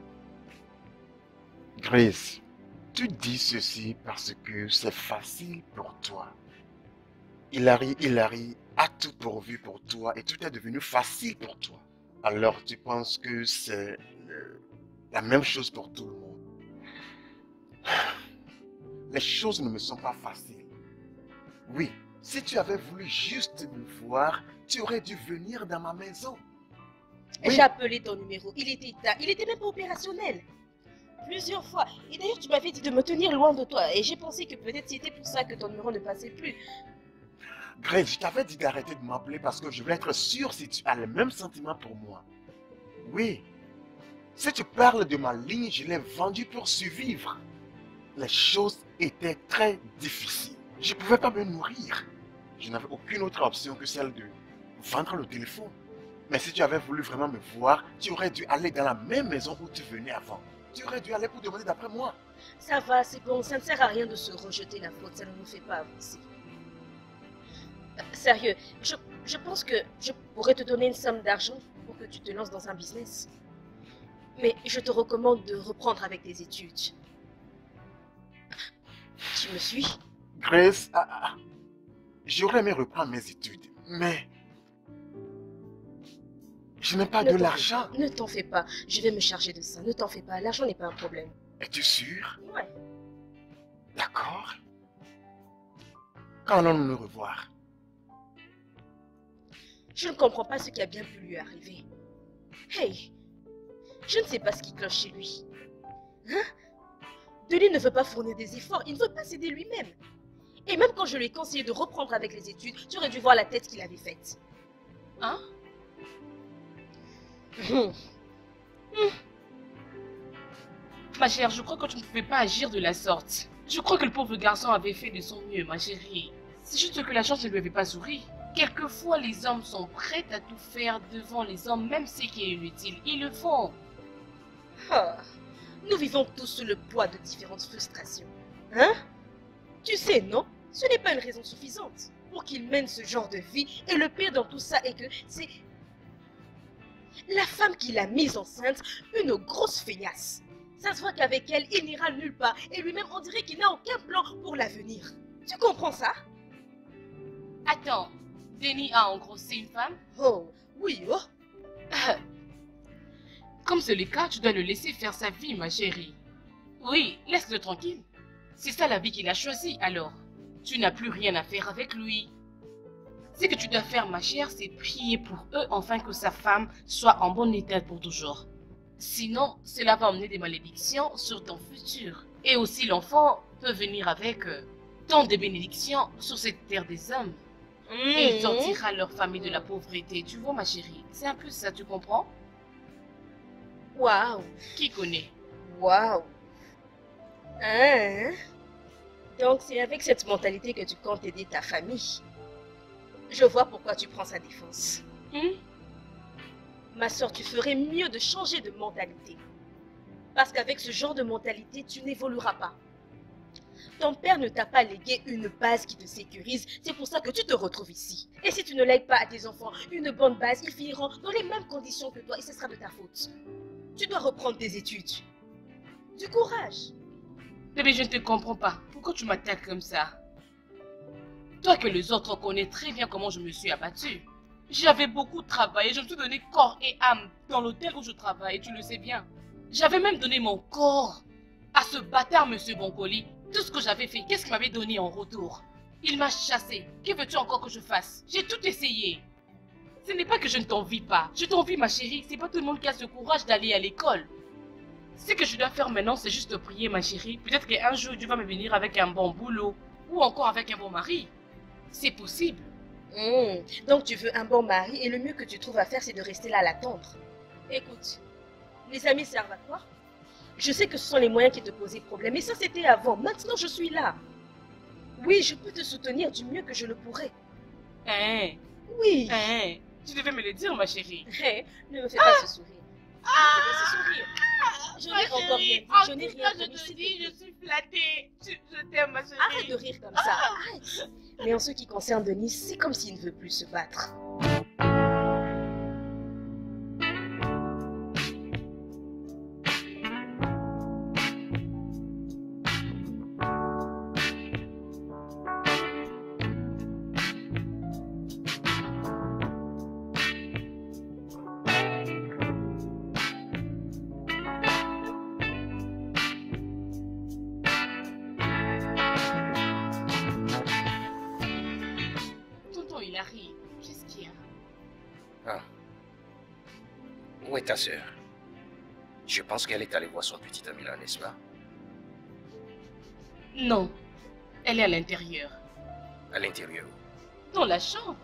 Grace, tu dis ceci parce que c'est facile pour toi. Hilary, Hilary a tout pourvu pour toi et tout est devenu facile pour toi. Alors tu penses que c'est euh, la même chose pour tout le monde. Les choses ne me sont pas faciles. Oui, si tu avais voulu juste me voir, tu aurais dû venir dans ma maison. Oui. J'ai appelé ton numéro, il était éteint, il était même pas opérationnel. Plusieurs fois. Et d'ailleurs, tu m'avais dit de me tenir loin de toi. Et j'ai pensé que peut-être c'était pour ça que ton numéro ne passait plus. Grace, je t'avais dit d'arrêter de m'appeler parce que je voulais être sûr si tu as les mêmes sentiments pour moi. Oui. Si tu parles de ma ligne, je l'ai vendue pour survivre. Les choses étaient très difficiles. Je ne pouvais pas me nourrir. Je n'avais aucune autre option que celle de vendre le téléphone. Mais si tu avais voulu vraiment me voir, tu aurais dû aller dans la même maison où tu venais avant. Tu aurais dû aller pour demander d'après moi. Ça va, c'est bon, ça ne sert à rien de se rejeter la faute, ça ne nous fait pas avancer. Euh, sérieux, je, je pense que je pourrais te donner une somme d'argent pour que tu te lances dans un business. Mais je te recommande de reprendre avec tes études. Tu me suis? Grace, ah, ah, j'aurais aimé reprendre mes études, mais je n'ai pas Ne de t'en l'argent. fais- Ne t'en fais pas, je vais me charger de ça, ne t'en fais pas, l'argent n'est pas un problème. Es-tu sûr? Ouais. D'accord. Quand allons-nous nous revoir? Je ne comprends pas ce qui a bien pu lui arriver. Hey, je ne sais pas ce qui cloche chez lui. Hein? Denis ne veut pas fournir des efforts, il ne veut pas s'aider lui-même. Et même quand je lui ai conseillé de reprendre avec les études, tu aurais dû voir la tête qu'il avait faite. Hein? Hum. Ma chère, je crois que tu ne pouvais pas agir de la sorte. Je crois que le pauvre garçon avait fait de son mieux, ma chérie. C'est juste que la chance ne lui avait pas souri. Quelquefois, les hommes sont prêts à tout faire devant les hommes, même ce qui est inutile. Ils le font. Ah, nous vivons tous sous le poids de différentes frustrations. Hein? Tu sais, non? Ce n'est pas une raison suffisante pour qu'il mène ce genre de vie. Et le pire dans tout ça est que c'est la femme qui l'a mise enceinte, une grosse feignasse. Ça se voit qu'avec elle, il n'ira nulle part. Et lui-même, on dirait qu'il n'a aucun plan pour l'avenir. Tu comprends ça? Attends, Denis a engrossé une femme? Oh, oui, oh. Comme c'est le cas, tu dois le laisser faire sa vie, ma chérie. Oui, laisse-le tranquille. C'est ça la vie qu'il a choisie, alors. Tu n'as plus rien à faire avec lui. Ce que tu dois faire, ma chère, c'est prier pour eux afin que sa femme soit en bon état pour toujours. Sinon, cela va emmener des malédictions sur ton futur. Et aussi, l'enfant peut venir avec euh, tant de bénédictions sur cette terre des hommes. Mmh. Et il sortira leur famille de la pauvreté. Tu vois, ma chérie, c'est un peu ça, tu comprends? Waouh! Qui connaît? Waouh! Hein? Donc, c'est avec cette mentalité que tu comptes aider ta famille. Je vois pourquoi tu prends sa défense. Mmh. Ma soeur, tu ferais mieux de changer de mentalité. Parce qu'avec ce genre de mentalité, tu n'évolueras pas. Ton père ne t'a pas légué une base qui te sécurise, c'est pour ça que tu te retrouves ici. Et si tu ne lègues pas à tes enfants une bonne base, ils finiront dans les mêmes conditions que toi et ce sera de ta faute. Tu dois reprendre tes études. Du courage. Bébé, je ne te comprends pas. Pourquoi tu m'attaques comme ça? Toi que les autres connaissent très bien comment je me suis abattue. J'avais beaucoup travaillé, je me suis donné corps et âme dans l'hôtel où je travaille, tu le sais bien. J'avais même donné mon corps à ce bâtard monsieur Boncoli. Tout ce que j'avais fait, qu'est-ce qu'il m'avait donné en retour? Il m'a chassé. Que veux-tu encore que je fasse? J'ai tout essayé. Ce n'est pas que je ne t'envie pas. Je t'envie, ma chérie. C'est pas tout le monde qui a ce courage d'aller à l'école. Ce que je dois faire maintenant, c'est juste prier, ma chérie. Peut-être qu'un jour, Dieu va me venir avec un bon boulot. Ou encore avec un bon mari. C'est possible. Mmh. Donc tu veux un bon mari et le mieux que tu trouves à faire, c'est de rester là à l'attendre. Écoute, les amis servent à quoi? Je sais que ce sont les moyens qui te posaient problème, mais ça c'était avant. Maintenant je suis là. Oui, je peux te soutenir du mieux que je le pourrais. Hein? Oui. Hein? Tu devais me le dire, ma chérie. Hey, ne me fais pas ce sourire. Ne me fais pas ce sourire. Je n'ai encore rien dit. Je n'ai rien je te dis, je suis flattée. Je, je t'aime, ma chérie. Arrête de rire comme ça. Arrête. Mais en ce qui concerne Denis, c'est comme s'il ne veut plus se battre. Où est ta sœur? Je pense qu'elle est allée voir son petit ami là, n'est-ce pas? Non, elle est à l'intérieur. À l'intérieur? Dans la chambre.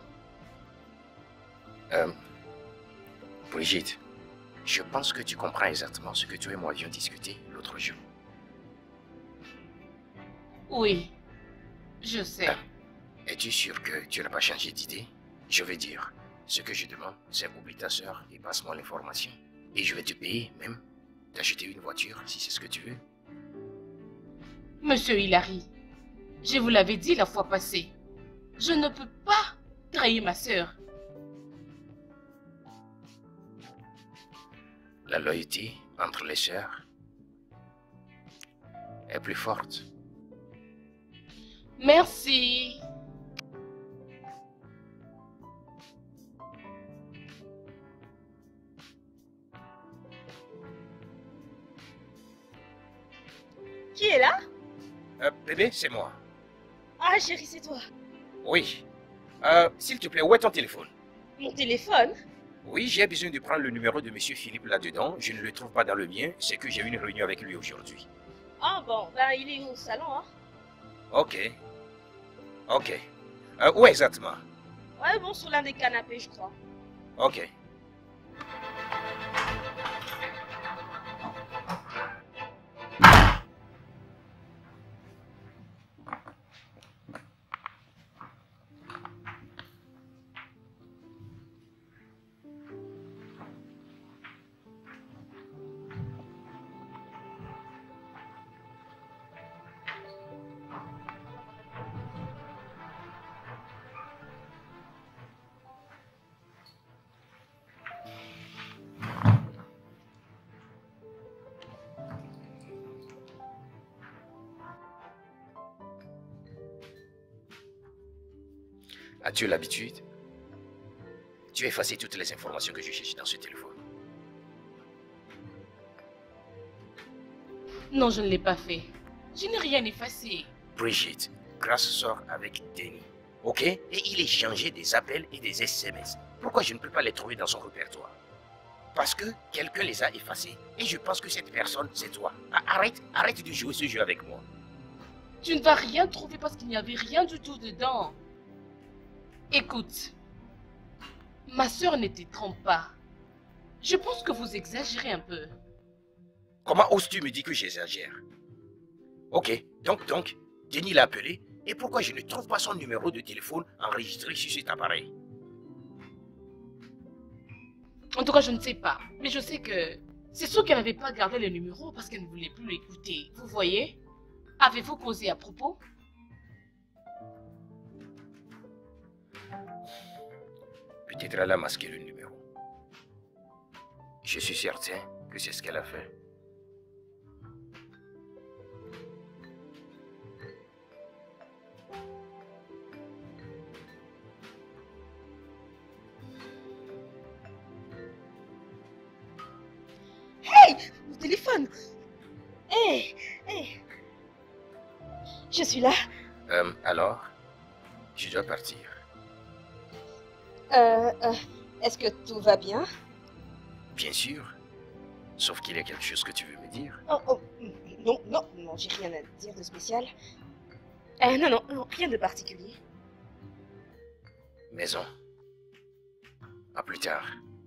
Euh, Brigitte, je pense que tu comprends exactement ce que toi et moi avions discuté l'autre jour. Oui, je sais. Euh, Es-tu sûr que tu n'as pas changé d'idée? Je veux dire, ce que je demande, c'est oublie ta soeur et passe-moi l'information. Et je vais te payer même d'acheter une voiture si c'est ce que tu veux. Monsieur Hilary, je vous l'avais dit la fois passée. Je ne peux pas trahir ma sœur. La loyauté entre les sœurs est plus forte. Merci. Qui est là? Euh, bébé, c'est moi. Ah, chérie, c'est toi. Oui. Euh, s'il te plaît, où est ton téléphone? Mon téléphone? Oui, j'ai besoin de prendre le numéro de monsieur Philippe là-dedans. Je ne le trouve pas dans le mien. C'est que j'ai eu une réunion avec lui aujourd'hui. Ah bon, ben il est au salon, hein? Ok. Ok. Euh, où exactement? Ouais, bon, sur l'un des canapés, je crois. Ok. As-tu l'habitude? Tu as effacé toutes les informations que je cherche dans ce téléphone. Non, je ne l'ai pas fait. Je n'ai rien effacé. Brigitte, Grace sort avec Denis. Ok? Et il échangeait des appels et des S M S. Pourquoi je ne peux pas les trouver dans son répertoire? Parce que quelqu'un les a effacés. Et je pense que cette personne, c'est toi. Arrête, arrête de jouer ce jeu avec moi. Tu ne vas rien trouver parce qu'il n'y avait rien du tout dedans. Écoute, ma soeur ne te trompe pas. Je pense que vous exagérez un peu. Comment oses-tu me dire que j'exagère? Ok, donc, donc, Denis l'a appelé. Et pourquoi je ne trouve pas son numéro de téléphone enregistré sur cet appareil? En tout cas, je ne sais pas. Mais je sais que c'est sûr qu'elle n'avait pas gardé le numéro parce qu'elle ne voulait plus l'écouter. Vous voyez? Avez-vous causé à propos? Peut-être elle a masqué le numéro. Je suis certain que c'est ce qu'elle a fait. Hey! Mon téléphone! Hey! Hey! Je suis là. Euh, alors, je dois partir. Euh, euh, est-ce que tout va bien? Bien sûr. Sauf qu'il y a quelque chose que tu veux me dire. Oh, oh, non, non, non, j'ai rien à dire de spécial. Euh, non, non, non, rien de particulier. Maison. À plus tard.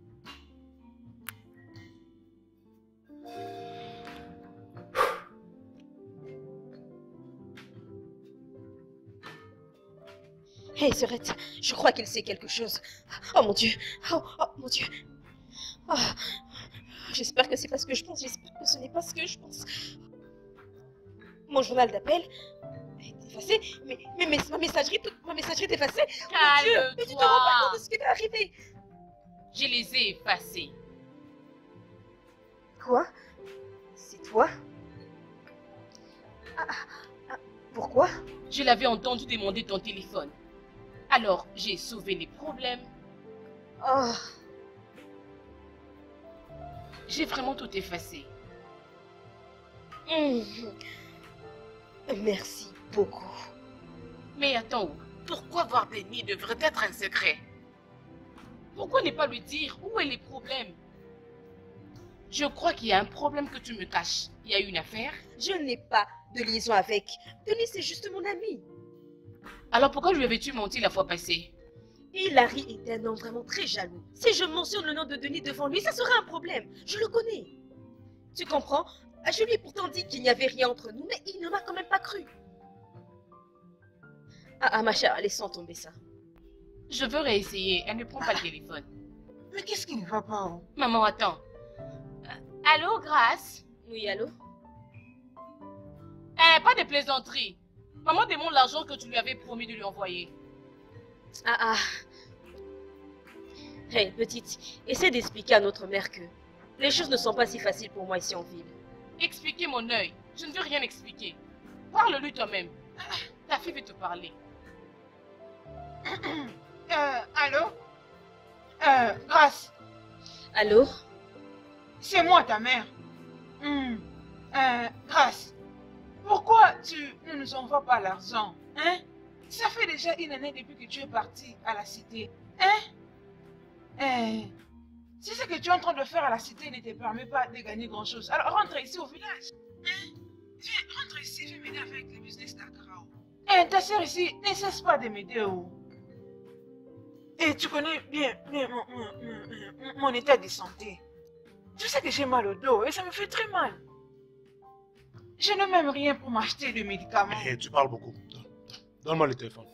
Hé, hey, Serette, je crois qu'il sait quelque chose. Oh mon Dieu, oh, oh mon Dieu. Oh, j'espère que c'est pas ce que je pense, j'espère que ce n'est pas ce que je pense. Mon journal d'appel est effacé, mais, mais, mais ma messagerie, toute ma messagerie est effacée. Mon Dieu, mais tu te rends pas compte de ce qui est arrivé. Je les ai effacés. Quoi? C'est toi? Ah, ah, pourquoi? Je l'avais entendu demander ton téléphone. Alors, j'ai sauvé les problèmes. Oh. J'ai vraiment tout effacé. Mmh. Merci beaucoup. Mais attends, pourquoi voir Denis devrait être un secret? Pourquoi ne pas lui dire où est les problèmes? Je crois qu'il y a un problème que tu me caches. Il y a une affaire? Je n'ai pas de liaison avec. Denis, c'est juste mon ami. Alors pourquoi lui avais-tu menti la fois passée? Hilary est un homme vraiment très jaloux. Si je mentionne le nom de Denis devant lui, ça serait un problème. Je le connais. Tu comprends? Je lui ai pourtant dit qu'il n'y avait rien entre nous, mais il ne m'a quand même pas cru. Ah, ah ma chère, laissons tomber ça. Je veux réessayer. Elle ne prend pas ah. le téléphone. Mais qu'est-ce qui ne va pas? Oh? Maman, attends. Euh, allô, Grace? Oui, allô? Eh, pas de plaisanterie. Maman demande l'argent que tu lui avais promis de lui envoyer. Ah ah. Hey, petite, essaie d'expliquer à notre mère que les choses ne sont pas si faciles pour moi ici en ville. Expliquer mon œil. Je ne veux rien expliquer. Parle-lui toi-même. Ta fille veut te parler. euh, allô? Euh, Grace. Allô? C'est moi ta mère. Hum. Euh, Grace. Pourquoi tu ne nous envoies pas l'argent? Hein? Ça fait déjà une année depuis que tu es parti à la cité. Hein? Eh, si ce que tu es en train de faire à la cité ne te permet pas de gagner grand chose, alors rentre ici au village. Hein? Viens, rentre ici, viens m'aider avec le business d'Akrao. Eh, ta soeur ici ne cesse pas de m'aider. Oh. Et tu connais bien, bien mon, mon, mon, mon état de santé. Tu sais que j'ai mal au dos et ça me fait très mal. Je n'ai même rien pour m'acheter de médicaments. Eh, tu parles beaucoup. Donne-moi le téléphone.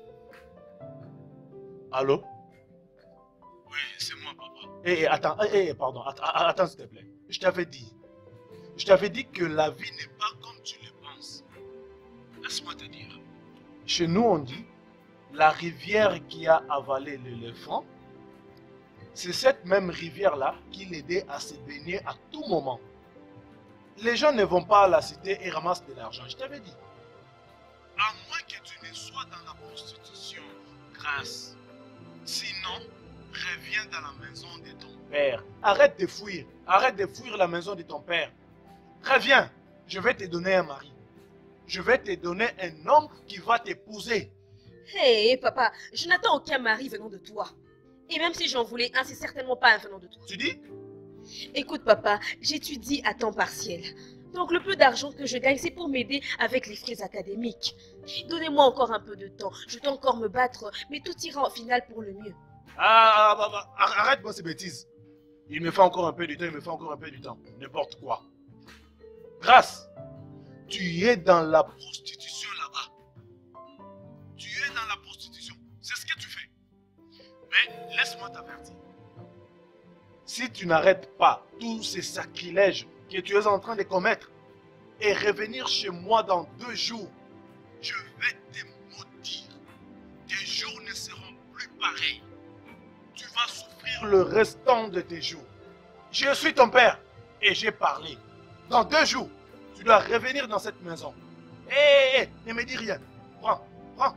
Allô? Oui, c'est moi, papa. Eh, attends, eh, pardon, attends, attends s'il te plaît. Je t'avais dit. Je t'avais dit que la vie n'est pas comme tu le penses. Laisse-moi te dire. Chez nous, on dit, la rivière qui a avalé l'éléphant, c'est cette même rivière-là qui l'aidait à se baigner à tout moment. Les gens ne vont pas à la cité et ramassent de l'argent, je t'avais dit. À moins que tu ne sois dans la prostitution, Grâce. Sinon, reviens dans la maison de ton père. Arrête de fuir. Arrête de fuir la maison de ton père. Reviens. Je vais te donner un mari. Je vais te donner un homme qui va t'épouser. Hé, hey, papa, je n'attends aucun mari venant de toi. Et même si j'en voulais un, c'est certainement pas un venant de toi. Tu dis? Écoute, papa, j'étudie à temps partiel. Donc le peu d'argent que je gagne, c'est pour m'aider avec les frais académiques. Donnez-moi encore un peu de temps. Je dois encore me battre, mais tout ira au final pour le mieux. Ah, ah, ah, ah, arrête-moi ces bêtises. Il me fait encore un peu du temps, il me fait encore un peu du temps. N'importe quoi. Grâce, tu es dans la prostitution là-bas. Tu es dans la prostitution. C'est ce que tu fais. Mais laisse-moi t'avertir. Si tu n'arrêtes pas tous ces sacrilèges que tu es en train de commettre et revenir chez moi dans deux jours, je vais te maudire. Tes jours ne seront plus pareils. Tu vas souffrir le restant de tes jours. Je suis ton père et j'ai parlé. Dans deux jours, tu dois revenir dans cette maison. Hé, hé, hé, ne me dis rien. Prends, prends.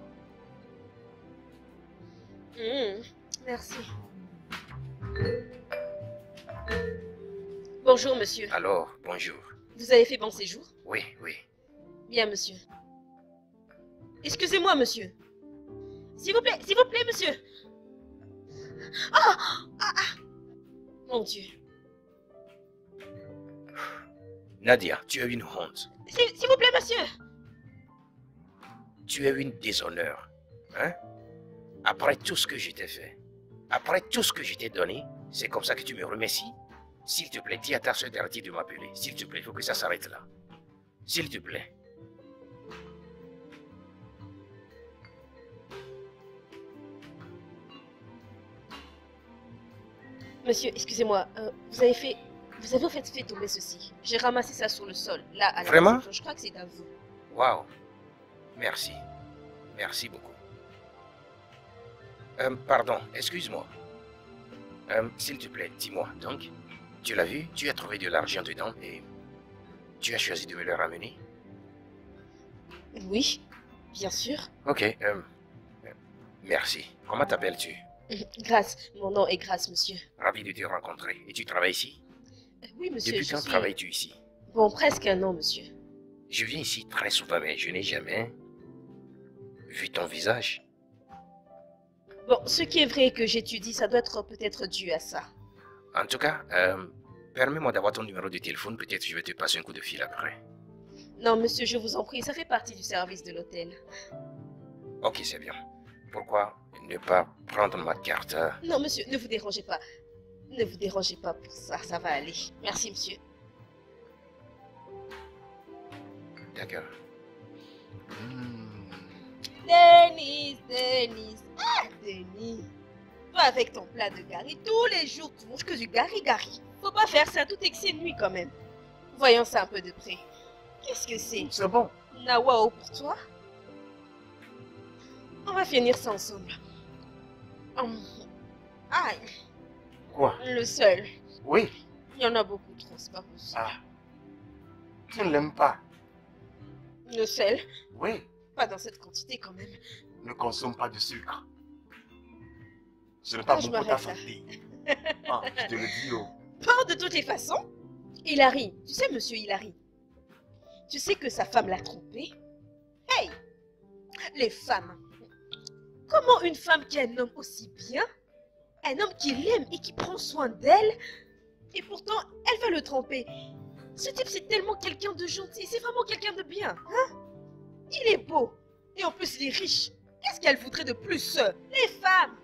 Mmh, merci. Bonjour, monsieur. Alors, bonjour. Vous avez fait bon séjour? Oui, oui. Bien, monsieur. Excusez-moi, monsieur. S'il vous plaît, s'il vous plaît, monsieur. Ah, ah, ah. Mon Dieu. Nadia, tu es une honte. S'il vous plaît, monsieur. Tu es une déshonneur. Hein? Après tout ce que je t'ai fait, après tout ce que je t'ai donné, c'est comme ça que tu me remercies? S'il te plaît, dis à ta soeur d'arrêter de m'appeler. S'il te plaît, il faut que ça s'arrête là. S'il te plaît. Monsieur, excusez-moi, euh, vous avez fait... Vous avez en fait fait tomber ceci. J'ai ramassé ça sur le sol, là, à la Vraiment? réception. Je crois que c'est à vous. Waouh. Merci. Merci beaucoup. Euh, pardon, excuse-moi. Euh, S'il te plaît, dis-moi, donc, tu l'as vu, tu as trouvé de l'argent dedans et tu as choisi de me le ramener? Oui, bien sûr. Ok, euh, merci. Comment t'appelles-tu? Grâce, mon nom est Grâce, monsieur. Ravi de te rencontrer. Et tu travailles ici? Oui, monsieur, Depuis je quand suis... travailles-tu ici? Bon, presque un an, monsieur. Je viens ici très souvent, mais je n'ai jamais vu ton visage. Bon, ce qui est vrai que j'étudie, ça doit être peut-être dû à ça. En tout cas, euh, permets-moi d'avoir ton numéro de téléphone. Peut-être je vais te passer un coup de fil après. Non, monsieur, je vous en prie, ça fait partie du service de l'hôtel. Ok, c'est bien. Pourquoi ne pas prendre ma carte? Non, monsieur, ne vous dérangez pas. Ne vous dérangez pas pour ça, ça va aller. Merci, monsieur. D'accord. Hmm. Denise, Denise. Ah, Denise. Toi, avec ton plat de gari, tous les jours, tu manges que du gari-gari. Faut pas faire ça, tout excès de nuit quand même. Voyons ça un peu de près. Qu'est-ce que c'est? C'est bon. Nawao pour toi? On va finir ça ensemble. Hum. Aïe. Quoi? Le seul. Oui. Il y en a beaucoup trop, c'est pas possible. Ah. Tu ne l'aimes pas? Le sel? Oui. Pas dans cette quantité quand même. Ne consomme pas de sucre. Ce n'est pas Ah, je bon pour ta m'arrête là. santé. Ah, je te le dis, oh. Pas de toutes les façons. Hilary, tu sais, monsieur Hilary, tu sais que sa femme l'a trompé? Hey! Les femmes. Comment une femme qui a un homme aussi bien, un homme qui l'aime et qui prend soin d'elle, et pourtant elle va le tromper? Ce type, c'est tellement quelqu'un de gentil, c'est vraiment quelqu'un de bien, hein? Il est beau, et en plus il est riche. Qu'est-ce qu'elle voudrait de plus? Les femmes!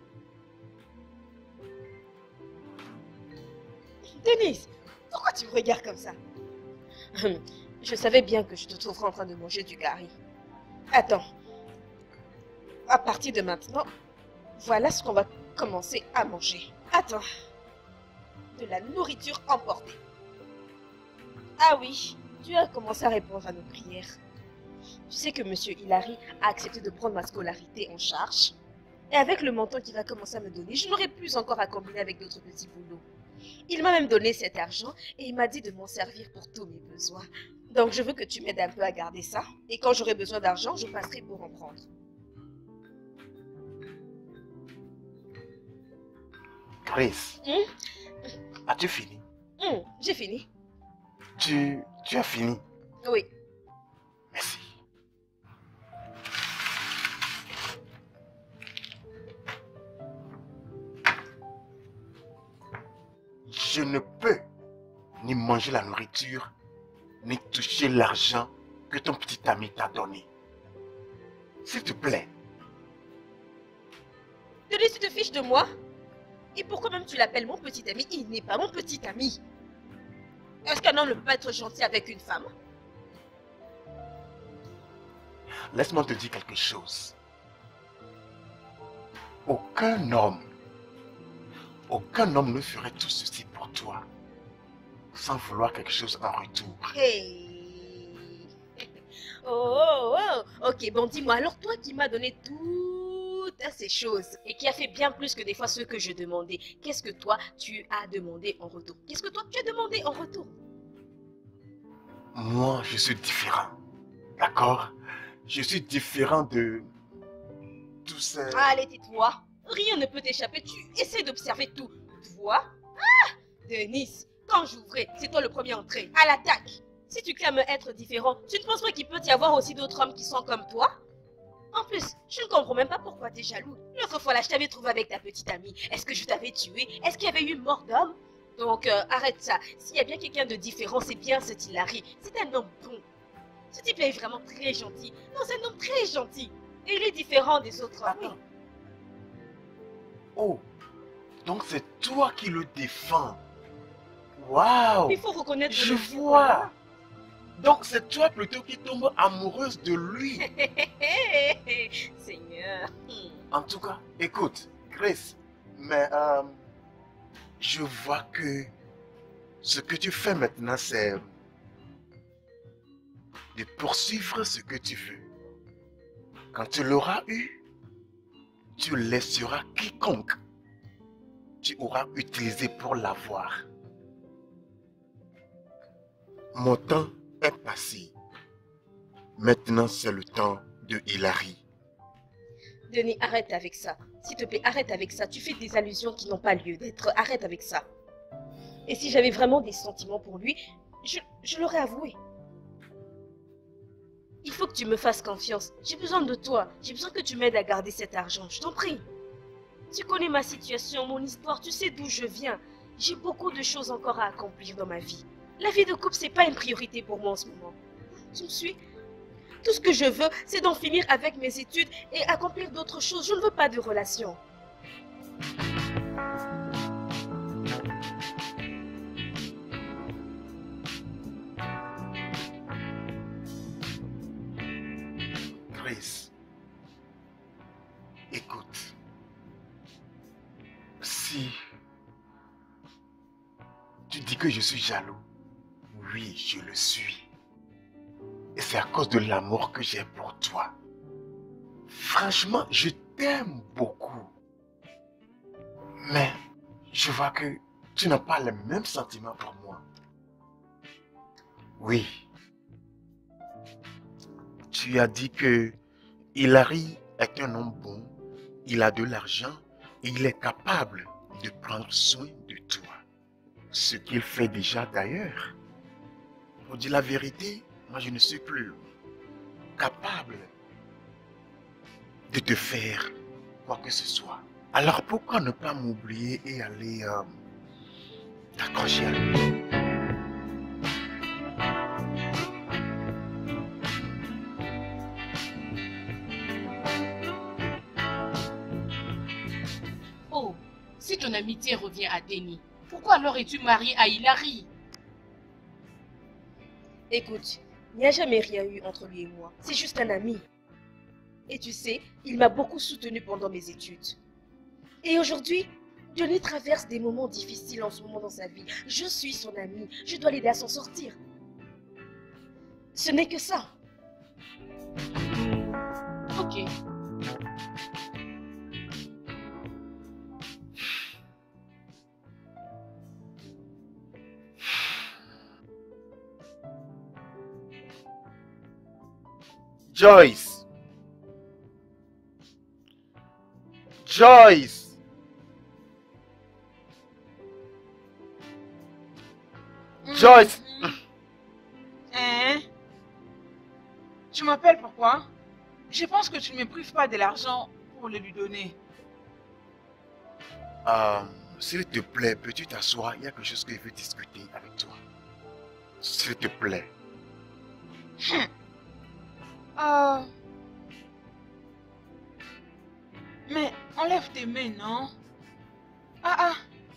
Denise, pourquoi tu me regardes comme ça? Je savais bien que je te trouverais en train de manger du gari. Attends. À partir de maintenant, voilà ce qu'on va commencer à manger. Attends. De la nourriture emportée. Ah oui, tu as commencé à répondre à nos prières. Tu sais que monsieur Hilary a accepté de prendre ma scolarité en charge. Et avec le montant qu'il va commencer à me donner, je n'aurai plus encore à combiner avec d'autres petits boulots. Il m'a même donné cet argent et il m'a dit de m'en servir pour tous mes besoins. Donc je veux que tu m'aides un peu à garder ça. Et quand j'aurai besoin d'argent, je passerai pour en prendre. Chris, Hum, as-tu fini? hum, J'ai fini. Tu, tu as fini? Oui. Merci. Je ne peux ni manger la nourriture, ni toucher l'argent que ton petit ami t'a donné. S'il te plaît. Denis, tu te fiches de moi? Et pourquoi même tu l'appelles mon petit ami? Il n'est pas mon petit ami. Est-ce qu'un homme ne peut pas être gentil avec une femme? Laisse-moi te dire quelque chose. Aucun homme, aucun homme ne ferait tout ceci pour toi sans vouloir quelque chose en retour. Hey. Oh, oh, oh. Ok, bon, dis-moi, alors toi qui m'as donné toutes ces choses et qui a fait bien plus que des fois ce que je demandais, qu'est-ce que toi tu as demandé en retour? Qu'est-ce que toi tu as demandé en retour? Moi, je suis différent. D'accord? Je suis différent de tous ces... Allez, tais-toi. Rien ne peut t'échapper. Tu essaies d'observer tout. Toi? Ah! Denis, quand j'ouvrais, c'est toi le premier entré. À l'attaque. Si tu clames être différent, tu ne penses pas qu'il peut y avoir aussi d'autres hommes qui sont comme toi? En plus, je ne comprends même pas pourquoi tu es jaloux. L'autre fois là, je t'avais trouvé avec ta petite amie. Est-ce que je t'avais tué? Est-ce qu'il y avait eu mort d'homme? Donc, euh, arrête ça. S'il y a bien quelqu'un de différent, c'est bien cet Hilary. C'est un homme bon. Ce type est vraiment très gentil. Non, c'est un homme très gentil. Et il est différent des autres hommes. Attends. Oh, donc c'est toi qui le défends. Waouh! Il faut reconnaître Je le vois. Donc c'est toi plutôt qui tombe amoureuse de lui. Seigneur. En tout cas, écoute, Chris, mais euh, je vois que ce que tu fais maintenant, c'est de poursuivre ce que tu veux. Quand tu l'auras eu, tu laisseras quiconque tu auras utilisé pour l'avoir. Mon temps est passé. Maintenant, c'est le temps de Hilary. Denis, arrête avec ça. S'il te plaît, arrête avec ça. Tu fais des allusions qui n'ont pas lieu d'être. Arrête avec ça. Et si j'avais vraiment des sentiments pour lui, je, je l'aurais avoué. Il faut que tu me fasses confiance. J'ai besoin de toi. J'ai besoin que tu m'aides à garder cet argent. Je t'en prie. Tu connais ma situation, mon histoire. Tu sais d'où je viens. J'ai beaucoup de choses encore à accomplir dans ma vie. La vie de couple, c'est pas une priorité pour moi en ce moment. Tu me suis? Tout ce que je veux, c'est d'en finir avec mes études et accomplir d'autres choses. Je ne veux pas de relation. Chris, écoute. Si tu dis que je suis jaloux, oui, je le suis. Et c'est à cause de l'amour que j'ai pour toi. Franchement, je t'aime beaucoup. Mais je vois que tu n'as pas les mêmes sentiments pour moi. Oui. Tu as dit que Hilary est un homme bon, il a de l'argent et il est capable de prendre soin de toi. Ce qu'il fait déjà d'ailleurs. Pour dire la vérité, moi je ne suis plus capable de te faire quoi que ce soit. Alors pourquoi ne pas m'oublier et aller euh, t'accrocher à lui? Oh, si ton amitié revient à Denis, pourquoi alors es-tu marié à Hilary? Écoute, il n'y a jamais rien eu entre lui et moi. C'est juste un ami. Et tu sais, il m'a beaucoup soutenu pendant mes études. Et aujourd'hui, Denis traverse des moments difficiles en ce moment dans sa vie. Je suis son ami. Je dois l'aider à s'en sortir. Ce n'est que ça. Ok. Joyce! Joyce! Joyce! Hein? Tu m'appelles pourquoi? Je pense que tu ne me prives pas de l'argent pour le lui donner. Euh, S'il te plaît, peux-tu t'asseoir? Il y a quelque chose que je veux discuter avec toi. S'il te plaît. Euh... Mais enlève tes mains, non? Ah ah!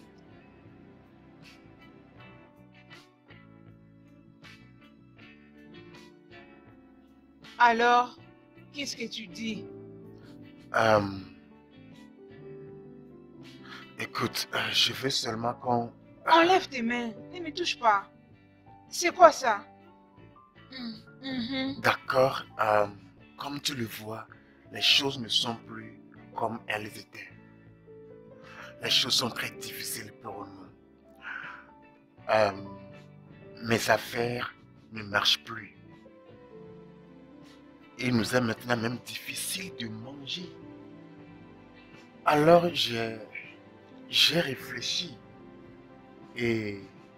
Alors, qu'est-ce que tu dis? Euh, écoute, euh, je veux seulement qu'on... Enlève tes mains, ne me touche pas. C'est quoi ça? Mm, mhm. D'accord, euh, comme tu le vois, les choses ne sont plus comme elles étaient. Les choses sont très difficiles pour nous. Euh, mes affaires ne marchent plus. Il nous est maintenant même difficile de manger. Alors j'ai j'ai réfléchi et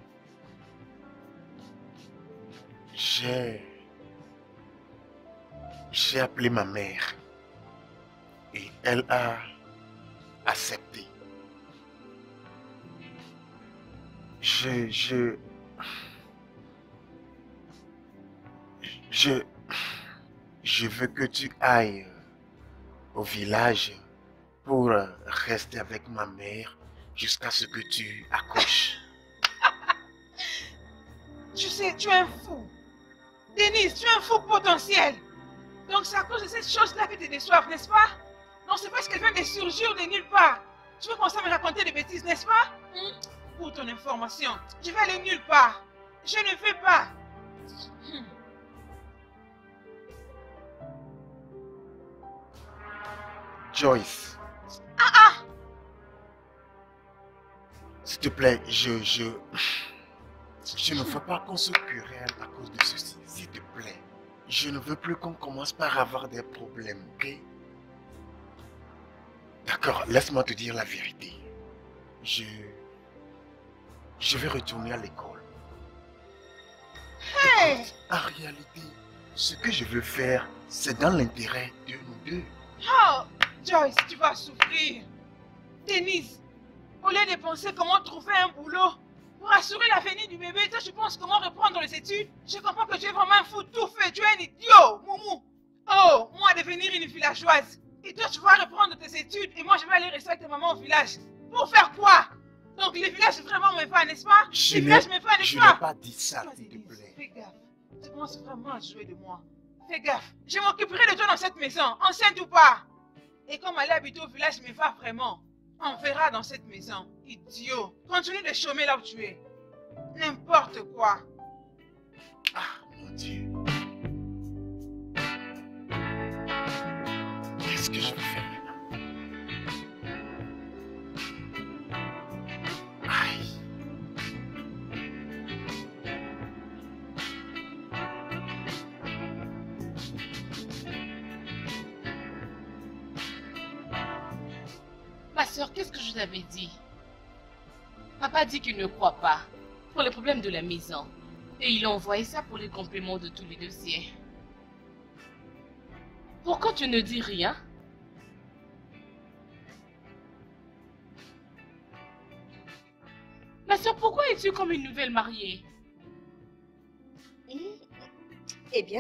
j'ai j'ai appelé ma mère et elle a accepté. Je je je je veux que tu ailles au village pour rester avec ma mère jusqu'à ce que tu accouches. Tu sais, tu es un fou. Denise, tu es un fou potentiel. Donc c'est à cause de cette chose-là que tu te déçoives, n'est-ce pas? Non, c'est parce qu'elle vient de surgir de nulle part. Tu veux commencer à me raconter des bêtises, n'est-ce pas? hmm? Pour ton information, je vais aller nulle part. Je ne veux pas. Hmm. Joyce. Ah ah! S'il te plaît, je, je, je ne veux pas qu'on se querelle à cause de ceci, s'il te plaît. Je ne veux plus qu'on commence par avoir des problèmes, ok? D'accord, laisse-moi te dire la vérité. Je, je vais retourner à l'école. Hey! Écoute, en réalité, ce que je veux faire, c'est dans l'intérêt de nous deux. Oh, Joyce, tu vas souffrir. Denise, au lieu de penser comment trouver un boulot pour assurer l'avenir du bébé, toi tu penses comment reprendre les études? Je comprends que tu es vraiment un fou tout fait, tu es un idiot, Moumou. Oh, moi devenir une villageoise. Et toi tu vas reprendre tes études et moi je vais aller rester avec ta maman au village. Pour faire quoi? Donc les villages vraiment me va, n'est-ce pas? Les villages me va, n'est-ce Je pas? n'ai pas dit ça, Toi, s'il te Denise, plaît. fais gaffe. Tu commences vraiment à jouer de moi. Fais gaffe. Je m'occuperai de toi dans cette maison, enceinte ou pas. Et comme aller habiter au village me va vraiment, on verra dans cette maison. Idiot. Continue de chômer là où tu es. N'importe quoi. Ah, mon Dieu. Qu'est-ce que je vais faire maintenant? Aïe. Ma soeur, qu'est-ce que je t'avais dit? Papa dit qu'il ne croit pas pour les problèmes de la maison. Et il a envoyé ça pour les compléments de tous les dossiers. Pourquoi tu ne dis rien? Ma soeur, pourquoi es-tu comme une nouvelle mariée? Hmm. Eh bien,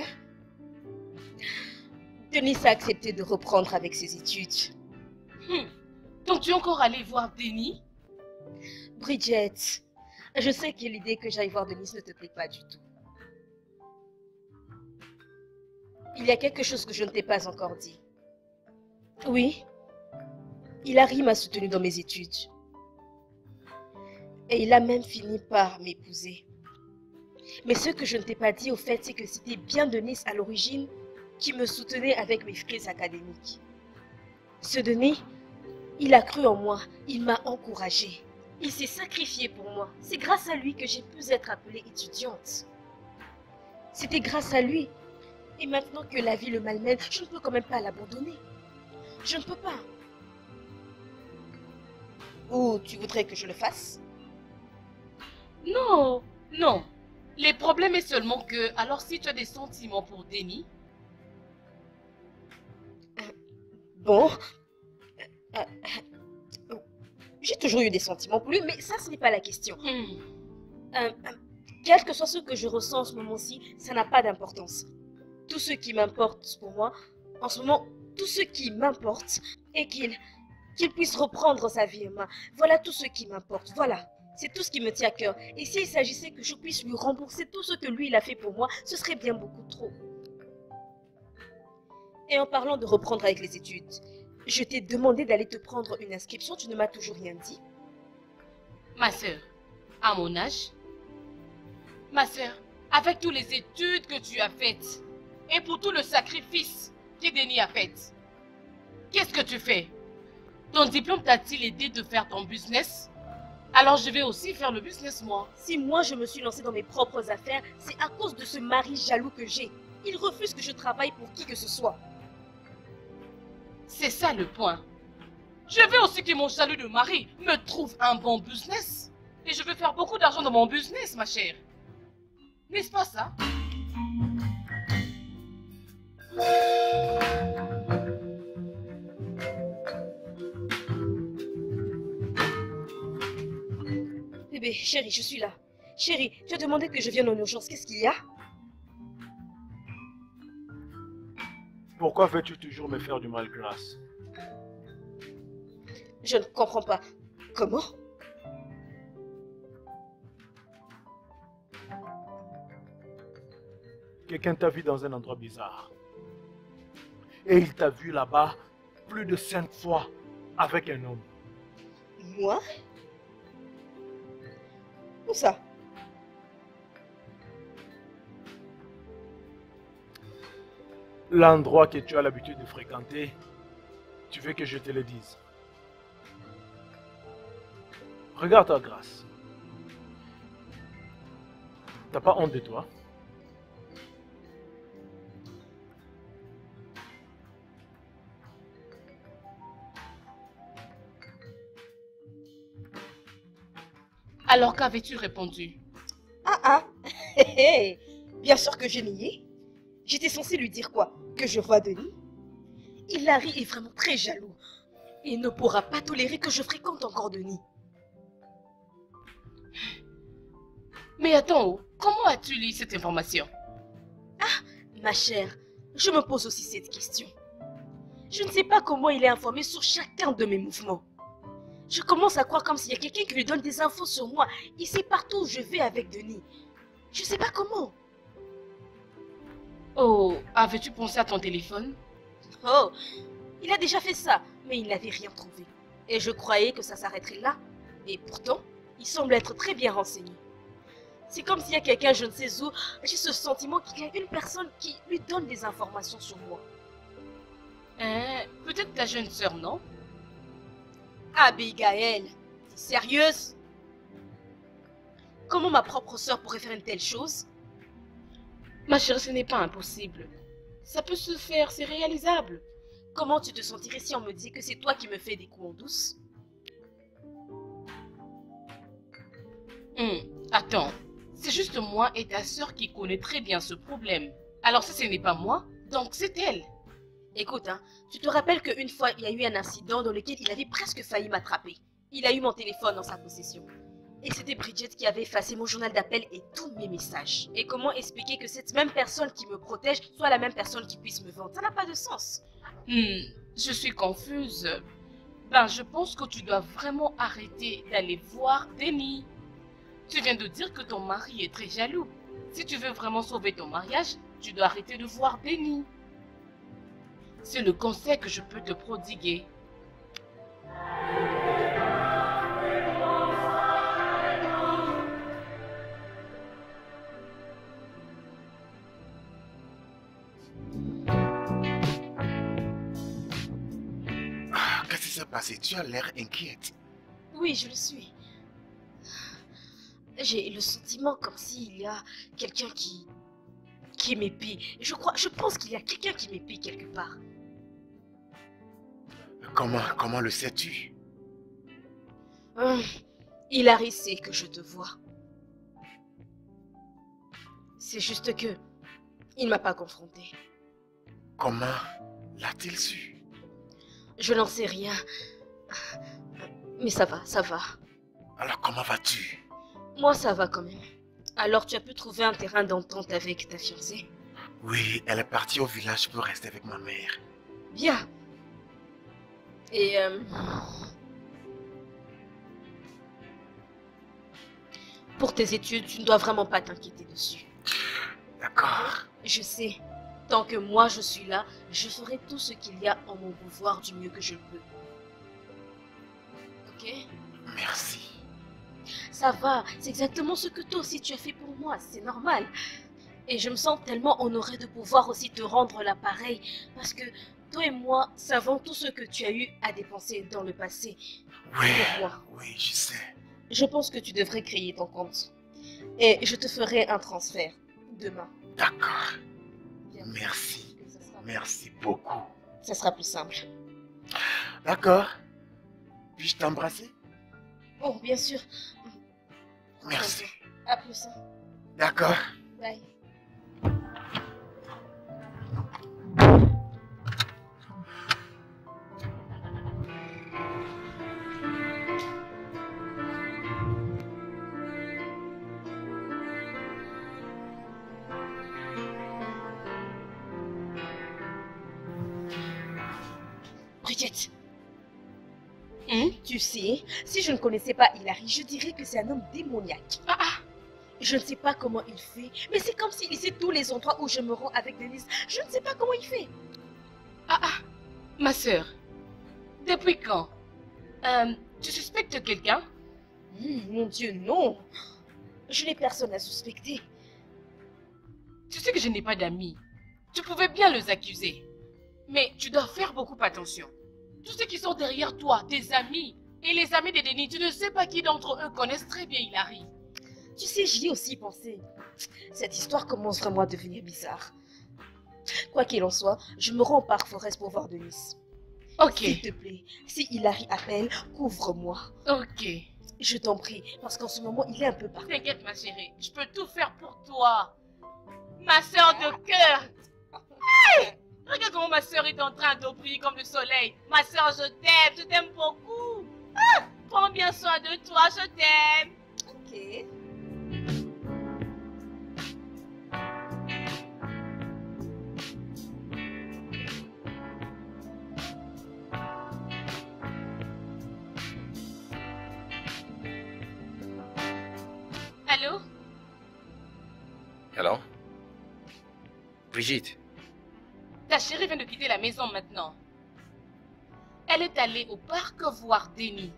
Denis a accepté de reprendre avec ses études. Hmm. Donc tu es encore allé voir Denis? Bridget, je sais que l'idée que j'aille voir Denis ne te plaît pas du tout. Il y a quelque chose que je ne t'ai pas encore dit. Oui, Hilary m'a soutenu dans mes études. Et il a même fini par m'épouser. Mais ce que je ne t'ai pas dit au fait, c'est que c'était bien Denis à l'origine qui me soutenait avec mes frais académiques. Ce Denis, il a cru en moi, il m'a encouragée. Il s'est sacrifié pour moi. C'est grâce à lui que j'ai pu être appelée étudiante. C'était grâce à lui. Et maintenant que la vie le malmène, je ne peux quand même pas l'abandonner. Je ne peux pas. Ou tu voudrais que je le fasse? Non, non. Le problème est seulement que, alors si tu as des sentiments pour Denis... Bon... Euh, euh, J'ai toujours eu des sentiments pour lui, mais ça, ce n'est pas la question. Hmm. Euh, euh, quel que soit ce que je ressens en ce moment-ci, ça n'a pas d'importance. Tout ce qui m'importe pour moi, en ce moment, tout ce qui m'importe est qu'il qu'il puisse reprendre sa vie en main. Voilà tout ce qui m'importe, voilà. C'est tout ce qui me tient à cœur. Et s'il s'agissait que je puisse lui rembourser tout ce que lui, il a fait pour moi, ce serait bien beaucoup trop. Et en parlant de reprendre avec les études, je t'ai demandé d'aller te prendre une inscription, tu ne m'as toujours rien dit. Ma sœur, à mon âge, ma sœur, avec toutes les études que tu as faites, et pour tout le sacrifice que Denis a fait, qu'est-ce que tu fais? Ton diplôme t'a-t-il aidé de faire ton business? Alors je vais aussi faire le business moi. Si moi je me suis lancée dans mes propres affaires, c'est à cause de ce mari jaloux que j'ai. Il refuse que je travaille pour qui que ce soit. C'est ça le point. Je veux aussi que mon jaloux de mari me trouve un bon business. Et je veux faire beaucoup d'argent dans mon business, ma chère. N'est-ce pas ça? Bébé, chérie, je suis là. Chérie, tu as demandé que je vienne en urgence. Qu'est-ce qu'il y a? Pourquoi veux-tu toujours me faire du mal, Grace? Je ne comprends pas. Comment? Quelqu'un t'a vu dans un endroit bizarre. Et il t'a vu là-bas plus de cinq fois avec un homme. Moi? Où ça? L'endroit que tu as l'habitude de fréquenter, tu veux que je te le dise. Regarde-toi, Grace. T'as pas honte de toi? Alors qu'avais-tu répondu? Ah ah. Hé hé. Bien sûr que j'ai nié. J'étais censée lui dire quoi? Que je vois Denis? Hilary est vraiment très jaloux. Il ne pourra pas tolérer que je fréquente encore Denis. Mais attends, comment as-tu lu cette information? Ah, ma chère, je me pose aussi cette question. Je ne sais pas comment il est informé sur chacun de mes mouvements. Je commence à croire comme s'il y a quelqu'un qui lui donne des infos sur moi. Il sait partout où je vais avec Denis. Je ne sais pas comment. Oh, avais-tu pensé à ton téléphone? Oh, il a déjà fait ça, mais il n'avait rien trouvé. Et je croyais que ça s'arrêterait là. Et pourtant, il semble être très bien renseigné. C'est comme s'il y a quelqu'un, je ne sais où, j'ai ce sentiment qu'il y a une personne qui lui donne des informations sur moi. Hein, peut-être ta jeune sœur, non? Abigail, t'es sérieuse? Comment ma propre sœur pourrait faire une telle chose? Ma chérie, ce n'est pas impossible. Ça peut se faire, c'est réalisable. Comment tu te sentirais si on me dit que c'est toi qui me fais des coups en douce? Hum, attends, c'est juste moi et ta sœur qui connaît très bien ce problème. Alors si ce n'est pas moi, donc c'est elle. Écoute, hein, tu te rappelles qu'une fois, il y a eu un incident dans lequel il avait presque failli m'attraper. Il a eu mon téléphone dans sa possession. Et c'était Bridget qui avait effacé mon journal d'appel et tous mes messages. Et comment expliquer que cette même personne qui me protège soit la même personne qui puisse me vendre? Ça n'a pas de sens. Hmm, je suis confuse. Ben, je pense que tu dois vraiment arrêter d'aller voir Denis. Tu viens de dire que ton mari est très jaloux. Si tu veux vraiment sauver ton mariage, tu dois arrêter de voir Denis. C'est le conseil que je peux te prodiguer. Ah, qu'est-ce qui s'est passé? Tu as l'air inquiète. Oui, je le suis. J'ai le sentiment comme s'il y a quelqu'un qui... qui m'épie. Je crois, je pense qu'il y a quelqu'un qui m'épie quelque part. Comment, comment le sais-tu? Hum, Hilary sait que je te vois. C'est juste que il m'a pas confronté. Comment l'a-t-il su? Je n'en sais rien. Mais ça va, ça va. Alors comment vas-tu? Moi, ça va quand même. Alors, tu as pu trouver un terrain d'entente avec ta fiancée? Oui, elle est partie au village pour rester avec ma mère. Bien. Et... Euh... Pour tes études, tu ne dois vraiment pas t'inquiéter dessus. D'accord. Je sais. Tant que moi je suis là, je ferai tout ce qu'il y a en mon pouvoir du mieux que je peux. Ok? Merci. Ça va, c'est exactement ce que toi aussi tu as fait pour moi, c'est normal. Et je me sens tellement honorée de pouvoir aussi te rendre l'appareil, parce que toi et moi savons tout ce que tu as eu à dépenser dans le passé. Oui, pour moi. oui, je sais. Je pense que tu devrais créer ton compte. Et je te ferai un transfert demain. D'accord. Bien. Merci. Ça sera, Merci beaucoup. ça sera plus simple. D'accord. Puis-je t'embrasser? Oh, bien sûr. Merci. À plus. Hein. D'accord. Bye. Brigitte. Hum? Tu sais, si je ne connaissais pas Hilary, je dirais que c'est un homme démoniaque. Ah ah! Je ne sais pas comment il fait, mais c'est comme s'il sait tous les endroits où je me rends avec Denise. Je ne sais pas comment il fait. Ah ah! Ma sœur, depuis quand? Euh, tu suspectes quelqu'un? Hum, mon Dieu, non. Je n'ai personne à suspecter. Tu sais que je n'ai pas d'amis. Tu pouvais bien les accuser. Mais tu dois faire beaucoup attention. Tous ceux qui sont derrière toi, tes amis, et les amis de Denis, tu ne sais pas qui d'entre eux connaissent très bien Hilary. Tu sais, j'y ai aussi pensé. Cette histoire commence vraiment à devenir bizarre. Quoi qu'il en soit, je me rends au parc Forest pour voir Denis. Ok, S'il te plaît, si Hilary appelle, couvre-moi. ok. Je t'en prie, parce qu'en ce moment, il est un peu partout. T'inquiète ma chérie, je peux tout faire pour toi. Ma sœur de cœur. Hey! Regarde comment ma sœur est en train de briller comme le soleil. Ma sœur, je t'aime, je t'aime beaucoup. Ah, prends bien soin de toi, je t'aime. Ok. Allô? Allô? Brigitte, Ta chérie vient de quitter la maison maintenant. Elle est allée au parc voir Denis.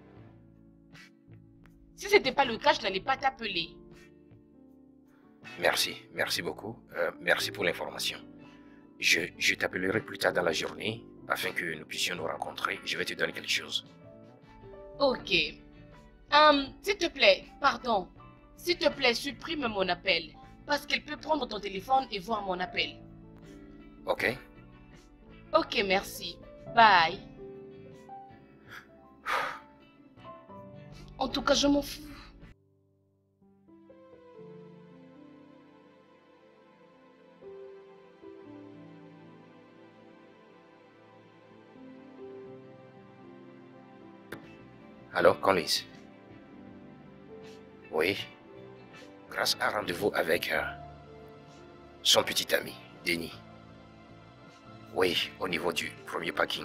Si ce n'était pas le cas, je n'allais pas t'appeler. merci, merci beaucoup. Euh, merci pour l'information. Je, je t'appellerai plus tard dans la journée afin que nous puissions nous rencontrer. Je vais te donner quelque chose. Ok. Hum, s'il te plaît, pardon. S'il te plaît, supprime mon appel. Parce qu'elle peut prendre ton téléphone et voir mon appel. Ok? Ok, merci. Bye. En tout cas, je m'en fous. Alors, Collins? Oui? Grâce à un rendez-vous avec euh, son petit ami, Denis. Oui, au niveau du premier parking.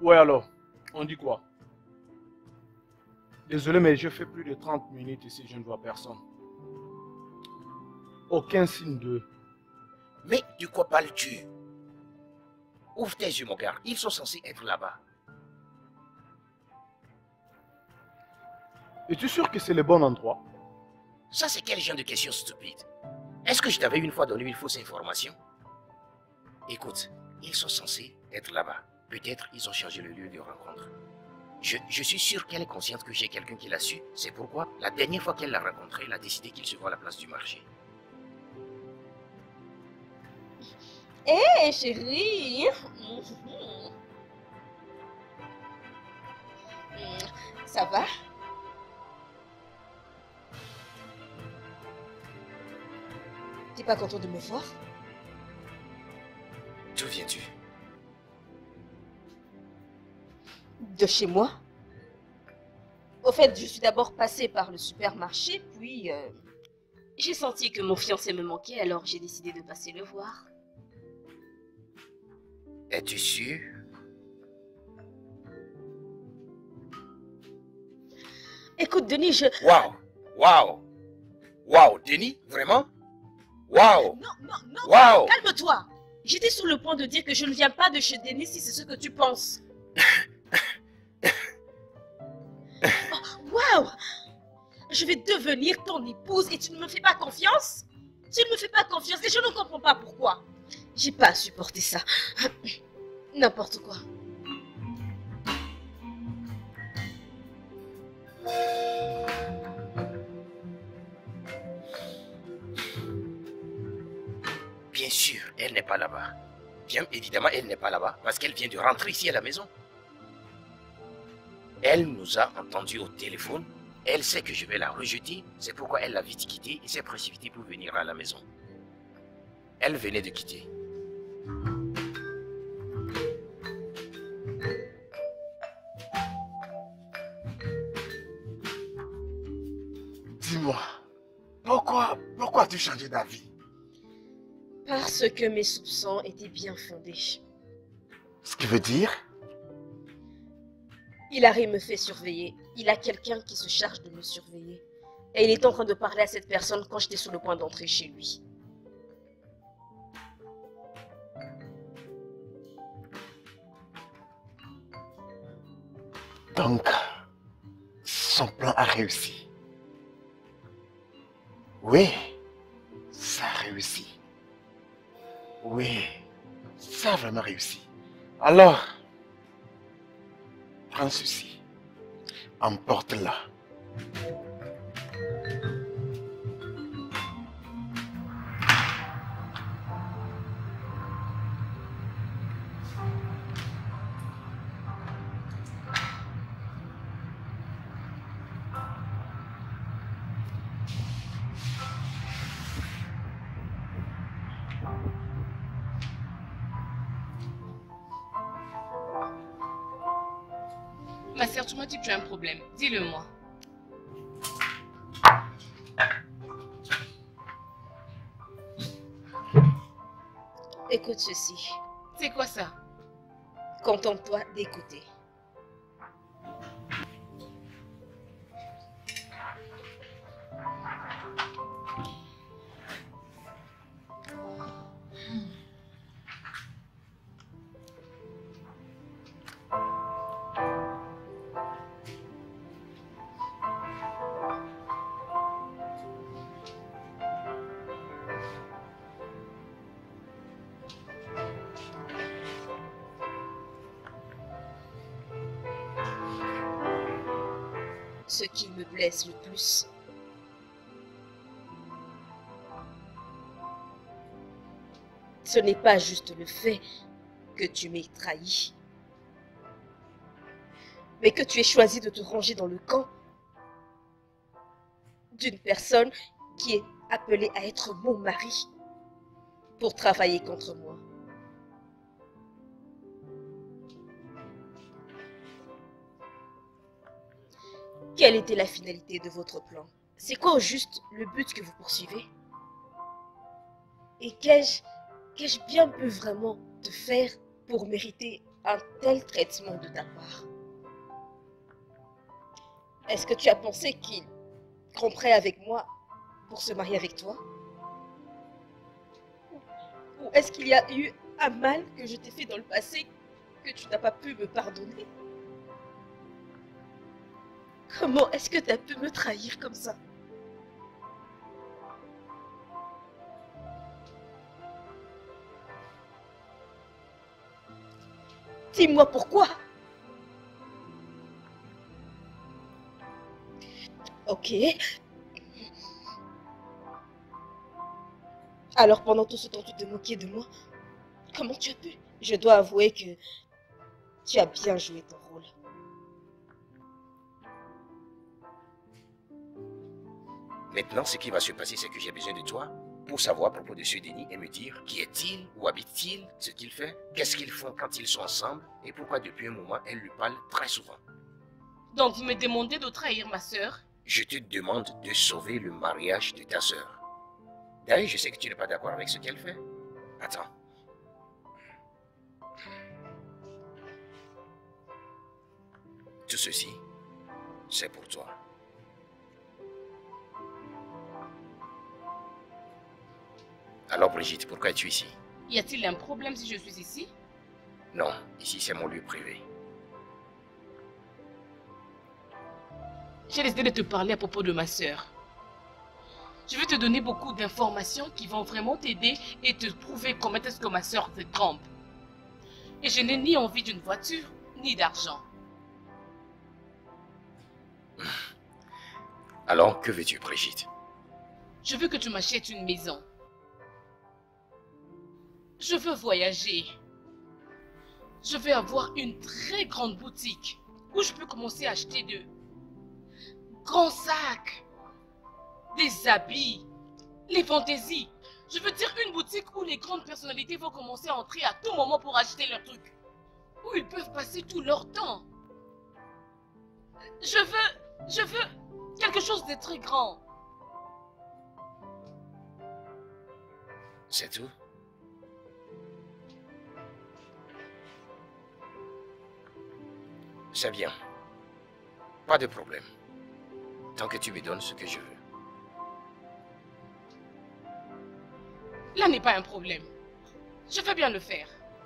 Ouais alors, on dit quoi? Désolé, mais je fais plus de trente minutes ici, je ne vois personne. Aucun signe d'eux. Mais de quoi parles-tu? Ouvre tes yeux, mon gars. Ils sont censés être là-bas. Es-tu sûr que c'est le bon endroit? Ça, c'est quel genre de question stupide? Est-ce que je t'avais une fois donné une fausse information? Écoute, ils sont censés être là-bas. Peut-être ils ont changé le lieu de rencontre. Je, je suis sûr qu'elle est consciente que j'ai quelqu'un qui l'a su. C'est pourquoi, la dernière fois qu'elle l'a rencontré, elle a décidé qu'il se voit à la place du marché. Hé, hey, chérie. Ça va? T'es pas content de me voir? D'où viens-tu? De chez moi. Au fait, je suis d'abord passée par le supermarché, puis euh, j'ai senti que mon fiancé me manquait, alors j'ai décidé de passer le voir. Es-tu sûr? Écoute, Denis, je... Waouh! Waouh! Waouh! Denis, vraiment? Waouh! Non, non, non! Waouh! Calme-toi! J'étais sur le point de dire que je ne viens pas de chez Denis si c'est ce que tu penses. Oh, waouh! Je vais devenir ton épouse et tu ne me fais pas confiance? Tu ne me fais pas confiance et je ne comprends pas pourquoi. J'ai pas à supporter ça. N'importe quoi. Bien sûr, elle n'est pas là-bas. Bien évidemment, elle n'est pas là-bas parce qu'elle vient de rentrer ici à la maison. Elle nous a entendus au téléphone. Elle sait que je vais la rejeter. C'est pourquoi elle l'a vite quittée et s'est précipitée pour venir à la maison. Elle venait de quitter. Dis-moi, pourquoi, pourquoi as-tu changé d'avis? Parce que mes soupçons étaient bien fondés. Ce qui veut dire? Hilary me fait surveiller. Il a quelqu'un qui se charge de me surveiller. Et il est en train de parler à cette personne quand j'étais sur le point d'entrer chez lui. Donc, son plan a réussi. Oui, ça a réussi. Oui, ça a vraiment réussi. Alors, prends ceci, emporte-la. Ma sœur, tu m'as dit que tu as un problème. Dis-le-moi. Écoute ceci. C'est quoi ça? Contente-toi d'écouter. Ce qui me blesse le plus, ce n'est pas juste le fait que tu m'aies trahi, mais que tu aies choisi de te ranger dans le camp d'une personne qui est appelée à être mon mari pour travailler contre moi. Quelle était la finalité de votre plan? C'est quoi au juste le but que vous poursuivez? Et qu'ai-je qu'ai-je bien pu vraiment te faire pour mériter un tel traitement de ta part? Est-ce que tu as pensé qu'il romprait avec moi pour se marier avec toi? Ou est-ce qu'il y a eu un mal que je t'ai fait dans le passé que tu n'as pas pu me pardonner? Comment est-ce que tu as pu me trahir comme ça? Dis-moi pourquoi? Ok. Alors pendant tout ce temps, tu te moquais de moi? Comment tu as pu? Je dois avouer que tu as bien joué ton rôle. Maintenant, ce qui va se passer, c'est que j'ai besoin de toi pour savoir à propos de ce Denis et me dire qui est-il, où habite-t-il, ce qu'il fait, qu'est-ce qu'ils font quand ils sont ensemble et pourquoi depuis un moment elle lui parle très souvent. Donc vous me demandez de trahir ma sœur? Je te demande de sauver le mariage de ta sœur. D'ailleurs, je sais que tu n'es pas d'accord avec ce qu'elle fait. Attends. Tout ceci, c'est pour toi. Alors Brigitte, pourquoi es-tu ici? Y a-t-il un problème si je suis ici? Non, ici c'est mon lieu privé. J'ai décidé de te parler à propos de ma sœur. Je vais te donner beaucoup d'informations qui vont vraiment t'aider et te prouver comment est-ce que ma sœur te trompe. Et je n'ai ni envie d'une voiture, ni d'argent. Alors, que veux-tu, Brigitte? Je veux que tu m'achètes une maison. Je veux voyager. Je veux avoir une très grande boutique où je peux commencer à acheter de grands sacs, des habits, les fantaisies. Je veux dire une boutique où les grandes personnalités vont commencer à entrer à tout moment pour acheter leurs trucs. Où ils peuvent passer tout leur temps. Je veux, je veux quelque chose de très grand. C'est tout? C'est bien. Pas de problème. Tant que tu me donnes ce que je veux. Là n'est pas un problème. Je veux bien le faire.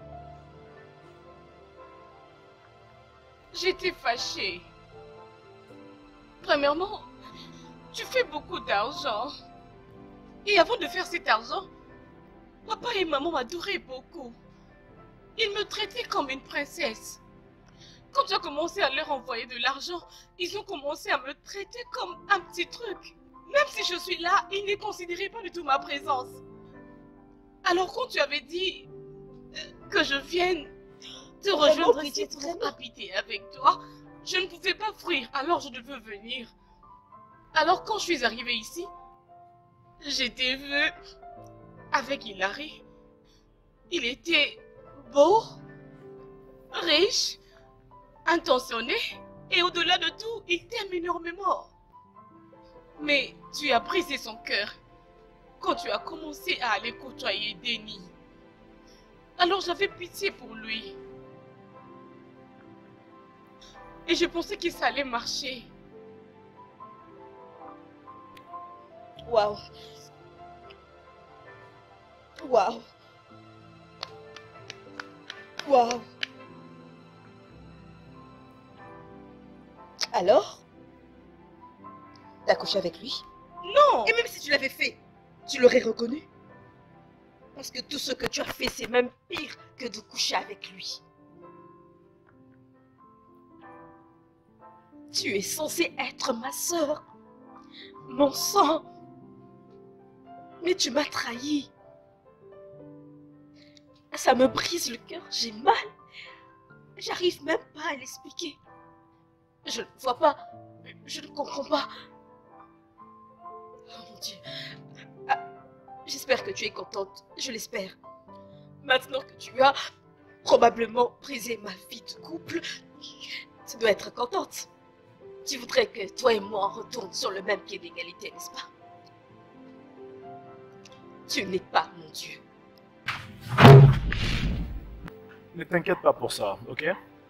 J'étais fâchée. Premièrement, tu fais beaucoup d'argent. Et avant de faire cet argent, papa et maman m'adoraient beaucoup. Ils me traitaient comme une princesse. Quand tu as commencé à leur envoyer de l'argent, ils ont commencé à me traiter comme un petit truc. Même si je suis là, ils ne considéraient pas du tout ma présence. Alors quand tu avais dit que je vienne te rejoindre ici pour habiter avec toi, je ne pouvais pas fuir, alors je devais venir. Alors quand je suis arrivée ici, j'étais vue avec Hilary. Il était beau, riche, intentionné, et au-delà de tout, il t'aime énormément. Mais tu as brisé son cœur quand tu as commencé à aller côtoyer Denis. Alors j'avais pitié pour lui. Et je pensais que ça allait marcher. Waouh. Waouh. Waouh. Alors? T'as couché avec lui? Non! Et même si tu l'avais fait, tu l'aurais reconnu? Parce que tout ce que tu as fait, c'est même pire que de coucher avec lui. Tu es censée être ma sœur, mon sang. Mais tu m'as trahi. Ça me brise le cœur, j'ai mal. J'arrive même pas à l'expliquer. Je ne vois pas, je ne comprends pas. Oh mon Dieu. Ah, j'espère que tu es contente, je l'espère. Maintenant que tu as probablement brisé ma vie de couple, tu dois être contente. Tu voudrais que toi et moi retournent sur le même pied d'égalité, n'est-ce pas? Tu n'es pas mon Dieu. Ne t'inquiète pas pour ça, ok?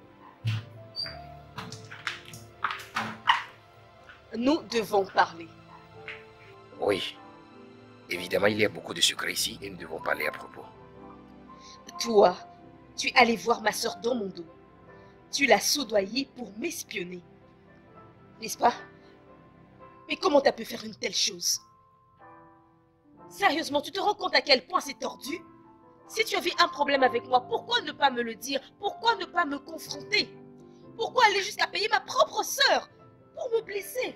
Nous devons parler. Oui. Évidemment, il y a beaucoup de secrets ici et nous devons parler à propos. Toi, tu es allé voir ma soeur dans mon dos. Tu l'as soudoyée pour m'espionner. N'est-ce pas? Mais comment t'as pu faire une telle chose? Sérieusement, tu te rends compte à quel point c'est tordu? Si tu avais un problème avec moi, pourquoi ne pas me le dire? Pourquoi ne pas me confronter? Pourquoi aller jusqu'à payer ma propre sœur pour me blesser?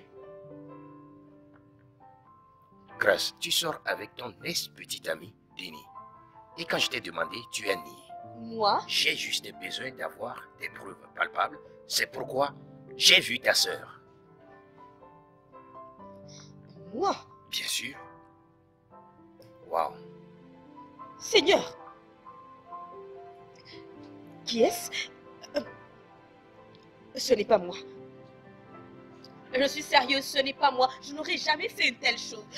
Grace, tu sors avec ton ex-petite amie, Denis. Et quand je t'ai demandé, tu as nié. Moi? J'ai juste besoin d'avoir des preuves palpables. C'est pourquoi j'ai vu ta sœur. Moi? Bien sûr. Waouh. Seigneur! Qui est-ce? Euh, Ce n'est pas moi. Je suis sérieuse, ce n'est pas moi. Je n'aurais jamais fait une telle chose.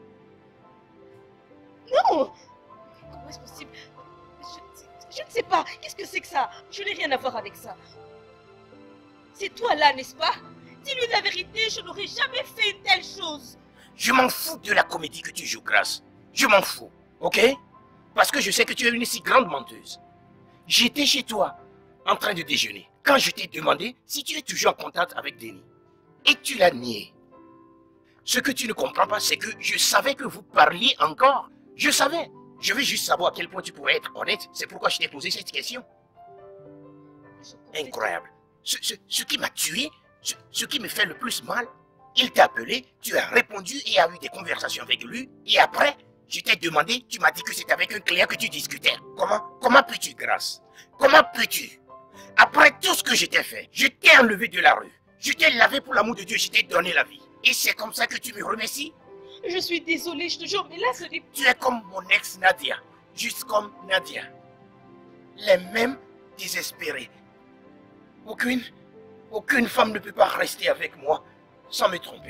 Non! Comment est-ce possible? je, je ne sais pas. Qu'est-ce que c'est que ça? Je n'ai rien à voir avec ça. C'est toi là, n'est-ce pas? Dis-lui la vérité, je n'aurais jamais fait une telle chose. Je m'en fous de la comédie que tu joues, Grace. Je m'en fous, ok? Parce que je sais que tu es une si grande menteuse. J'étais chez toi, en train de déjeuner, quand je t'ai demandé si tu es toujours en contact avec Denis. Et tu l'as nié. Ce que tu ne comprends pas, c'est que je savais que vous parliez encore. Je savais. Je veux juste savoir à quel point tu pourrais être honnête. C'est pourquoi je t'ai posé cette question. Incroyable. Ce, ce, ce qui m'a tué, ce, ce qui me fait le plus mal, il t'a appelé, tu as répondu et as eu des conversations avec lui. Et après, je t'ai demandé, tu m'as dit que c'est avec un client que tu discutais. Comment, comment peux-tu, Grace? Comment peux-tu? Après tout ce que je t'ai fait, je t'ai enlevé de la rue. Je t'ai lavé pour l'amour de Dieu, je t'ai donné la vie. Et c'est comme ça que tu me remercies? Je suis désolée, je te jure, mais là ce n'est... Tu es comme mon ex Nadia, juste comme Nadia. Les mêmes désespérés. Aucune, aucune femme ne peut pas rester avec moi sans me tromper.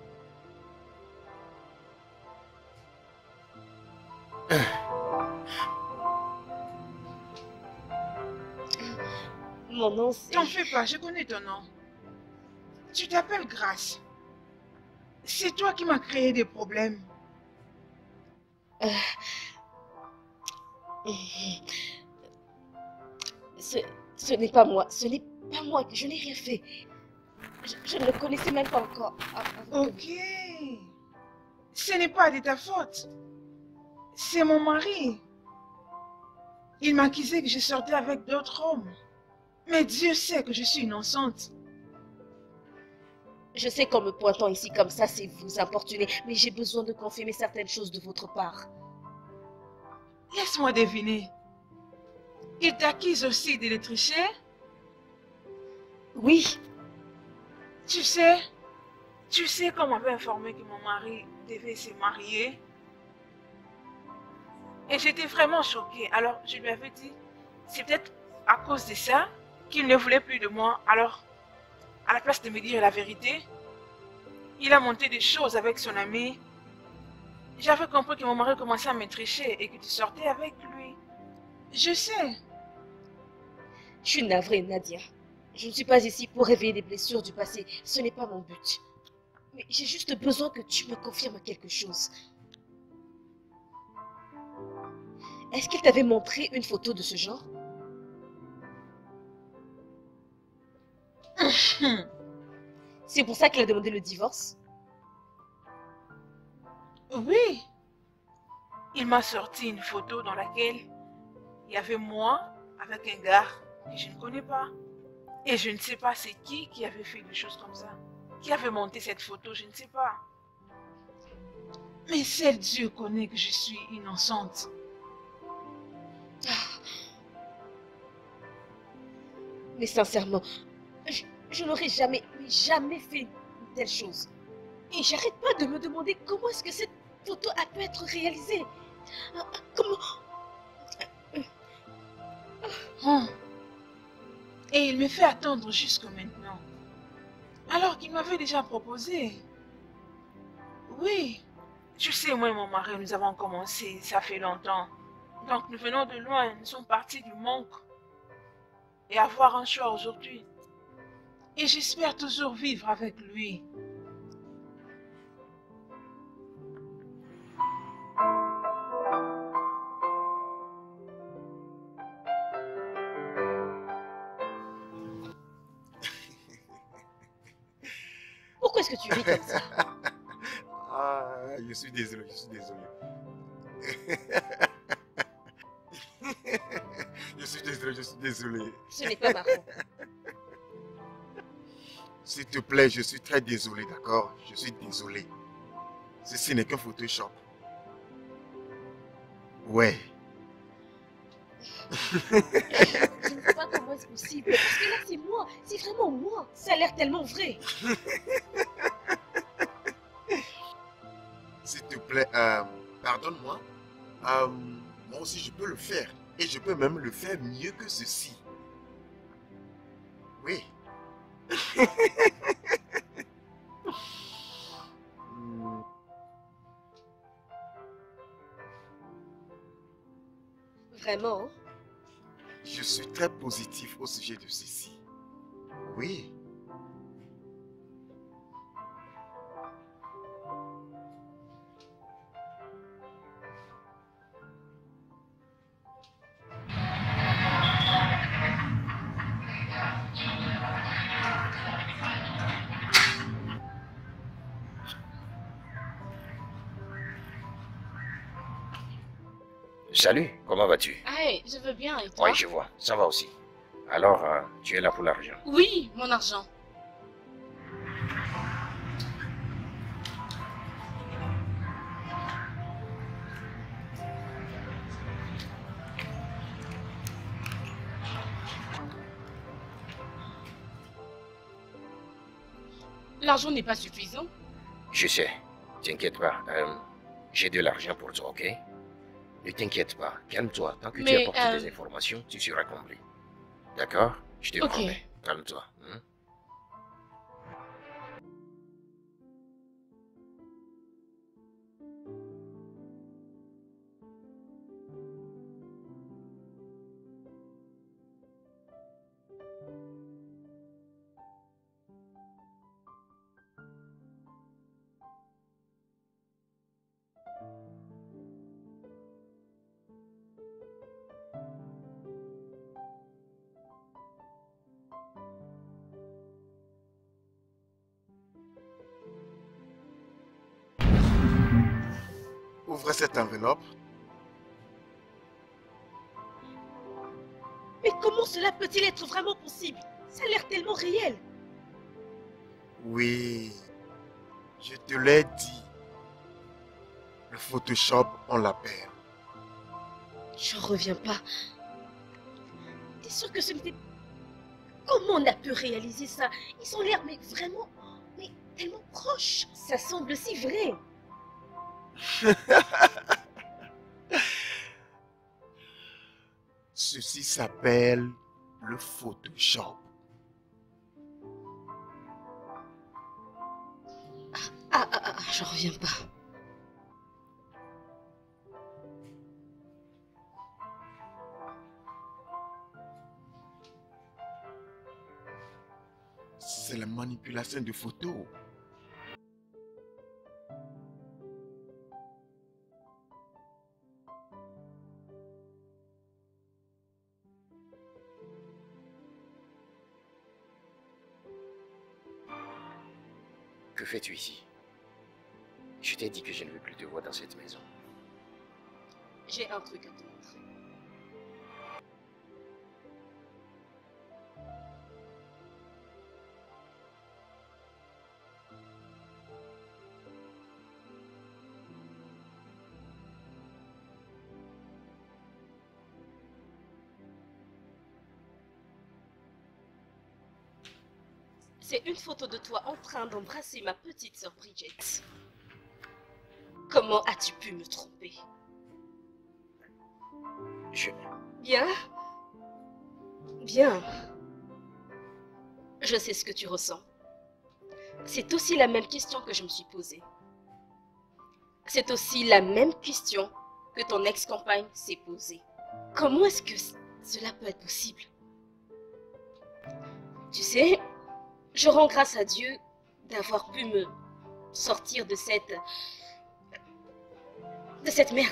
Mon nom c'est... T'en fais pas, je connais ton nom. Tu t'appelles Grace. C'est toi qui m'as créé des problèmes. Euh... Ce, ce n'est pas moi, ce n'est pas moi, je n'ai rien fait. Je, je ne le connaissais même pas encore. Ok. Ce n'est pas de ta faute. C'est mon mari. Il m'accusait que je sortais avec d'autres hommes. Mais Dieu sait que je suis innocente. Je sais qu'en me pointant ici comme ça, c'est vous importuner, mais j'ai besoin de confirmer certaines choses de votre part. Laisse-moi deviner. Il t'accuse aussi de les tricher? Oui. Tu sais, tu sais qu'on m'avait informé que mon mari devait se marier. Et j'étais vraiment choquée. Alors je lui avais dit, c'est peut-être à cause de ça qu'il ne voulait plus de moi. Alors, à la place de me dire la vérité, il a monté des choses avec son ami. J'avais compris que mon mari commençait à me tricher et que tu sortais avec lui. Je sais. Je suis navrée, Nadia. Je ne suis pas ici pour réveiller des blessures du passé. Ce n'est pas mon but. Mais j'ai juste besoin que tu me confirmes quelque chose. Est-ce qu'il t'avait montré une photo de ce genre? C'est pour ça qu'il a demandé le divorce? Oui. Il m'a sorti une photo dans laquelle il y avait moi avec un gars que je ne connais pas. Et je ne sais pas c'est qui qui avait fait des choses comme ça. Qui avait monté cette photo, je ne sais pas. Mais seul Dieu connaît que je suis innocente. Mais sincèrement, je, je n'aurais jamais, mais jamais fait une telle chose. Et j'arrête pas de me demander comment est-ce que cette photo a pu être réalisée. Comment... Oh. Et il me fait attendre jusque maintenant. Alors qu'il m'avait déjà proposé. Oui. Tu sais, moi et mon mari, nous avons commencé, ça fait longtemps. Donc nous venons de loin, nous sommes partis du manque. et avoir un choix aujourd'hui. Et j'espère toujours vivre avec lui. Pourquoi est-ce que tu ris comme ça? Ah, je suis désolé, je suis désolé. Je suis désolé, je suis désolé. Ce n'est pas marrant. S'il te plaît, je suis très désolé, d'accord? Je suis désolé. Ceci n'est qu'un Photoshop. Ouais. Je ne sais pas comment c'est possible. Parce que là, c'est moi. C'est vraiment moi. Ça a l'air tellement vrai. S'il te plaît, euh, pardonne-moi. Euh, moi aussi, je peux le faire. Et je peux même le faire mieux que ceci. Oui. Hmm. Vraiment? Hein? Je suis très positif au sujet de ceci. Oui. Salut, comment vas-tu? Hey, je veux bien, et toi? Oui, je vois, ça va aussi. Alors, euh, tu es là pour l'argent? Oui, mon argent. L'argent n'est pas suffisant. Je sais, t'inquiète pas. Euh, J'ai de l'argent pour toi, ok? Ne t'inquiète pas, calme-toi. Tant que tu Mais, apportes euh, des informations, tu seras comblé. D'accord? Je te Ok. promets. Calme-toi. Hein? Ouvrez cette enveloppe. Mais comment cela peut-il être vraiment possible? Ça a l'air tellement réel. Oui. Je te l'ai dit. Le Photoshop, on l'appelle. J'en reviens pas. T'es sûr que ce n'était... Comment on a pu réaliser ça? Ils ont l'air, mais vraiment, mais tellement proches. Ça semble si vrai. Ceci s'appelle le Photoshop. Ah, ah, ah, j'en reviens pas. C'est la manipulation de photos. Que fais-tu ici? Je t'ai dit que je ne veux plus te voir dans cette maison. J'ai un truc à te montrer. C'est une photo de toi en train d'embrasser ma petite sœur Bridget. Comment as-tu pu me tromper? Je... Bien. Bien. Je sais ce que tu ressens. C'est aussi la même question que je me suis posée. C'est aussi la même question que ton ex-compagne s'est posée. Comment est-ce que cela peut être possible? Tu sais, je rends grâce à Dieu d'avoir pu me sortir de cette... de cette merde.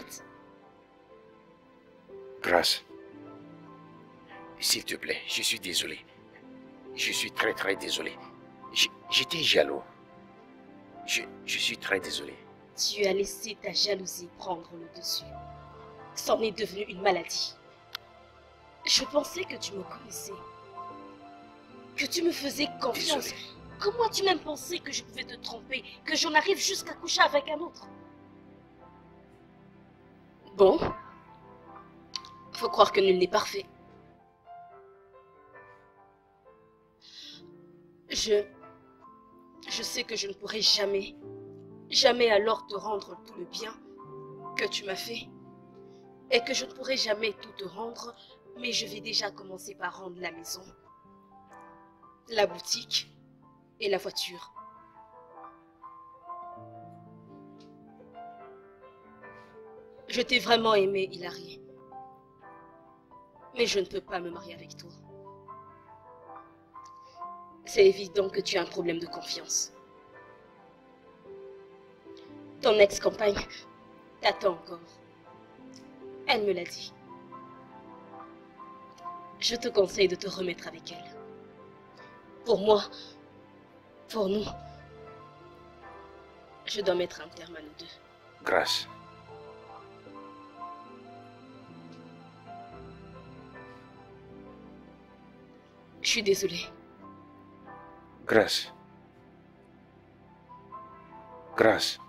Grâce. S'il te plaît, je suis désolé. Je suis très très désolé. J'étais jaloux. Je, je suis très désolé. Tu as laissé ta jalousie prendre le dessus. C'en est devenu une maladie. Je pensais que tu me connaissais. Que tu me faisais confiance. Désolé. Comment as-tu même pensé que je pouvais te tromper, que j'en arrive jusqu'à coucher avec un autre? Bon. Faut croire que nul n'est parfait. Je... Je sais que je ne pourrai jamais, jamais alors te rendre tout le bien que tu m'as fait. Et que je ne pourrai jamais tout te rendre, mais je vais déjà commencer par rendre la maison, la boutique et la voiture. Je t'ai vraiment aimé, Hilary. Mais je ne peux pas me marier avec toi. C'est évident que tu as un problème de confiance. Ton ex-compagne t'attend encore. Elle me l'a dit. Je te conseille de te remettre avec elle. Pour moi, pour nous, je dois mettre un terme à nous deux. Grâce. Je suis désolée. Grâce. Grâce.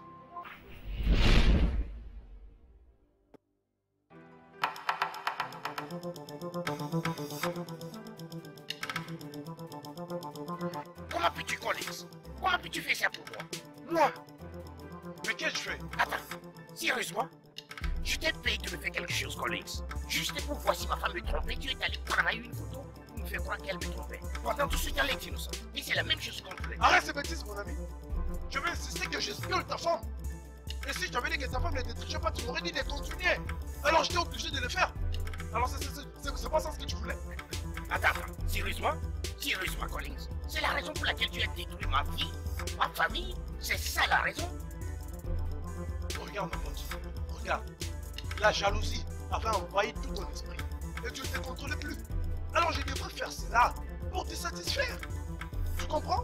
Comment peux-tu, Collins? Comment peux-tu faire ça pour moi? Moi? Mais qu'est-ce que je fais? Attends, sérieusement? Je t'ai payé de me faire quelque chose, Collins. Juste pour voir si ma femme me trompait, tu es allé prendre une photo pour me faire croire qu'elle me trompait. Pendant tout ce temps, elle est innocente. Et c'est la même chose qu'on voulait. Arrête ces bêtises, mon ami. Je veux insister que j'espionne ta femme. Et si je t'avais dit que ta femme ne te trichait pas, tu m'aurais dit de continuer. Alors j'étais obligé de le faire. Alors c'est pas ça ce que tu voulais. Attends, attends, sérieusement? Sérieusement, Collins? C'est la raison pour laquelle tu as détruit ma vie, ma famille? C'est ça la raison? Regarde mon pote, regarde. La jalousie avait envahi tout ton esprit. Et tu ne te contrôlais plus. Alors je devrais faire cela pour te satisfaire. Tu comprends?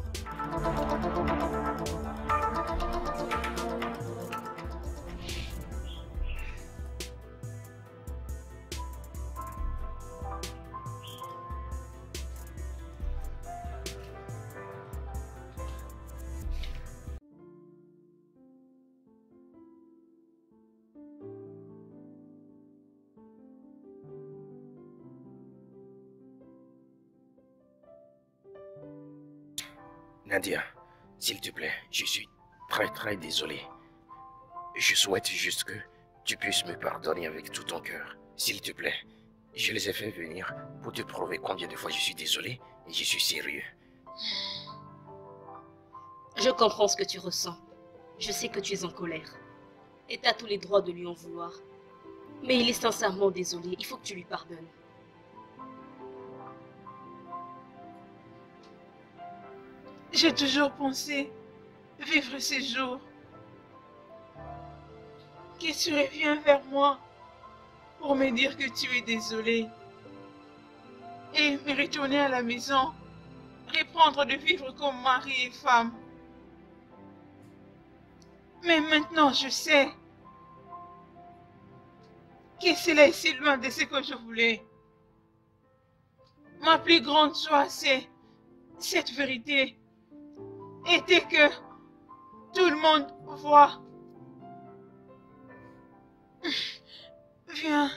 Nadia, s'il te plaît, je suis très très désolé. Je souhaite juste que tu puisses me pardonner avec tout ton cœur. S'il te plaît, je les ai fait venir pour te prouver combien de fois je suis désolé et je suis sérieux. Je comprends ce que tu ressens. Je sais que tu es en colère. Et tu as tous les droits de lui en vouloir. Mais il est sincèrement désolé. Il faut que tu lui pardonnes. J'ai toujours pensé vivre ces jours. Que tu reviens vers moi pour me dire que tu es désolé. Et me retourner à la maison, reprendre de vivre comme mari et femme. Mais maintenant je sais que cela est si loin de ce que je voulais. Ma plus grande joie, c'est cette vérité. Était que tout le monde voit. Viens.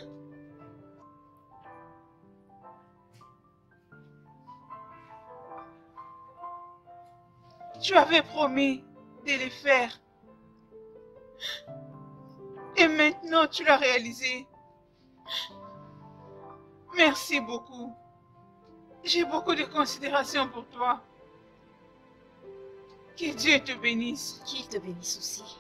Tu avais promis de le faire. Et maintenant tu l'as réalisé. Merci beaucoup. J'ai beaucoup de considération pour toi. Que Dieu te bénisse. Qu'il te bénisse aussi.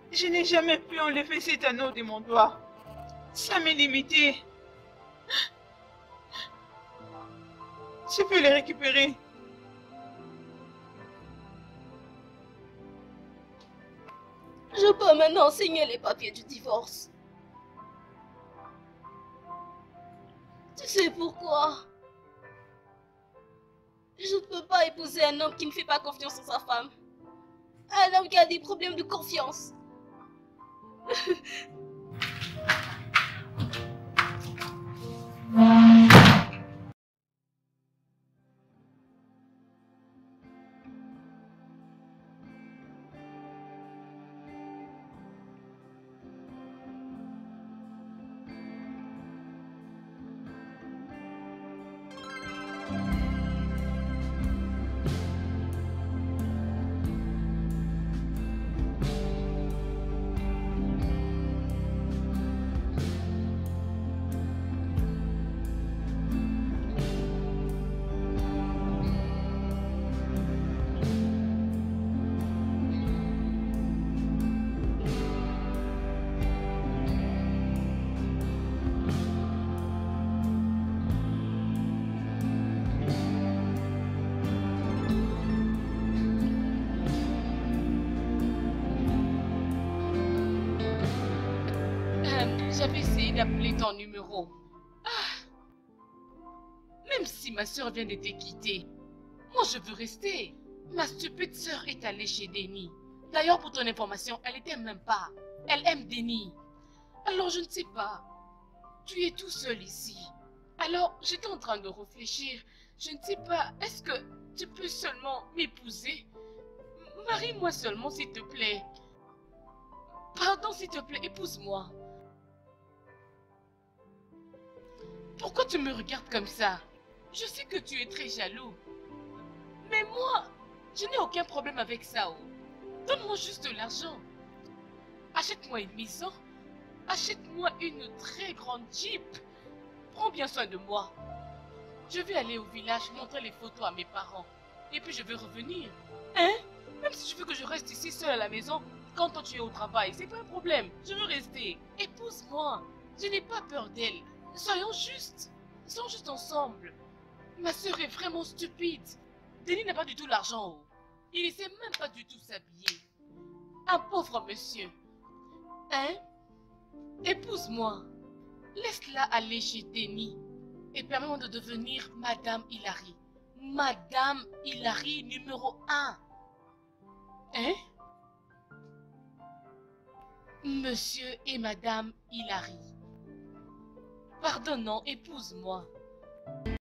Je n'ai jamais pu enlever cet anneau de mon doigt. Ça m'est limité. Tu peux le récupérer. Je peux maintenant signer les papiers du divorce. Tu sais pourquoi? Je ne peux pas épouser un homme qui ne fait pas confiance en sa femme. Un homme qui a des problèmes de confiance. J'avais essayé d'appeler ton numéro. Ah. Même si ma soeur vient de te quitter, moi je veux rester. Ma stupide soeur est allée chez Denis. D'ailleurs, pour ton information, elle n'était même pas. Elle aime Denis. Alors je ne sais pas. Tu es tout seul ici. Alors j'étais en train de réfléchir. Je ne sais pas, est-ce que tu peux seulement m'épouser? Marie-moi seulement s'il te plaît. Pardon s'il te plaît, épouse-moi. Pourquoi tu me regardes comme ça? Je sais que tu es très jaloux. Mais moi, je n'ai aucun problème avec ça. Oh. Donne-moi juste de l'argent. Achète-moi une maison. Achète-moi une très grande Jeep. Prends bien soin de moi. Je vais aller au village montrer les photos à mes parents. Et puis je vais revenir. Hein? Même si tu veux que je reste ici seule à la maison, quand toi tu es au travail, c'est pas un problème. Je veux rester. Épouse-moi. Je n'ai pas peur d'elle. Soyons justes. Soyons juste ensemble. Ma soeur est vraiment stupide. Denis n'a pas du tout l'argent. Oh. Il ne sait même pas du tout s'habiller. Un pauvre monsieur. Hein? Épouse-moi. Laisse-la aller chez Denis. Et permets-moi de devenir Madame Hilary. Madame Hilary numéro un. Hein? Monsieur et Madame Hilary. Pardon, non, épouse-moi.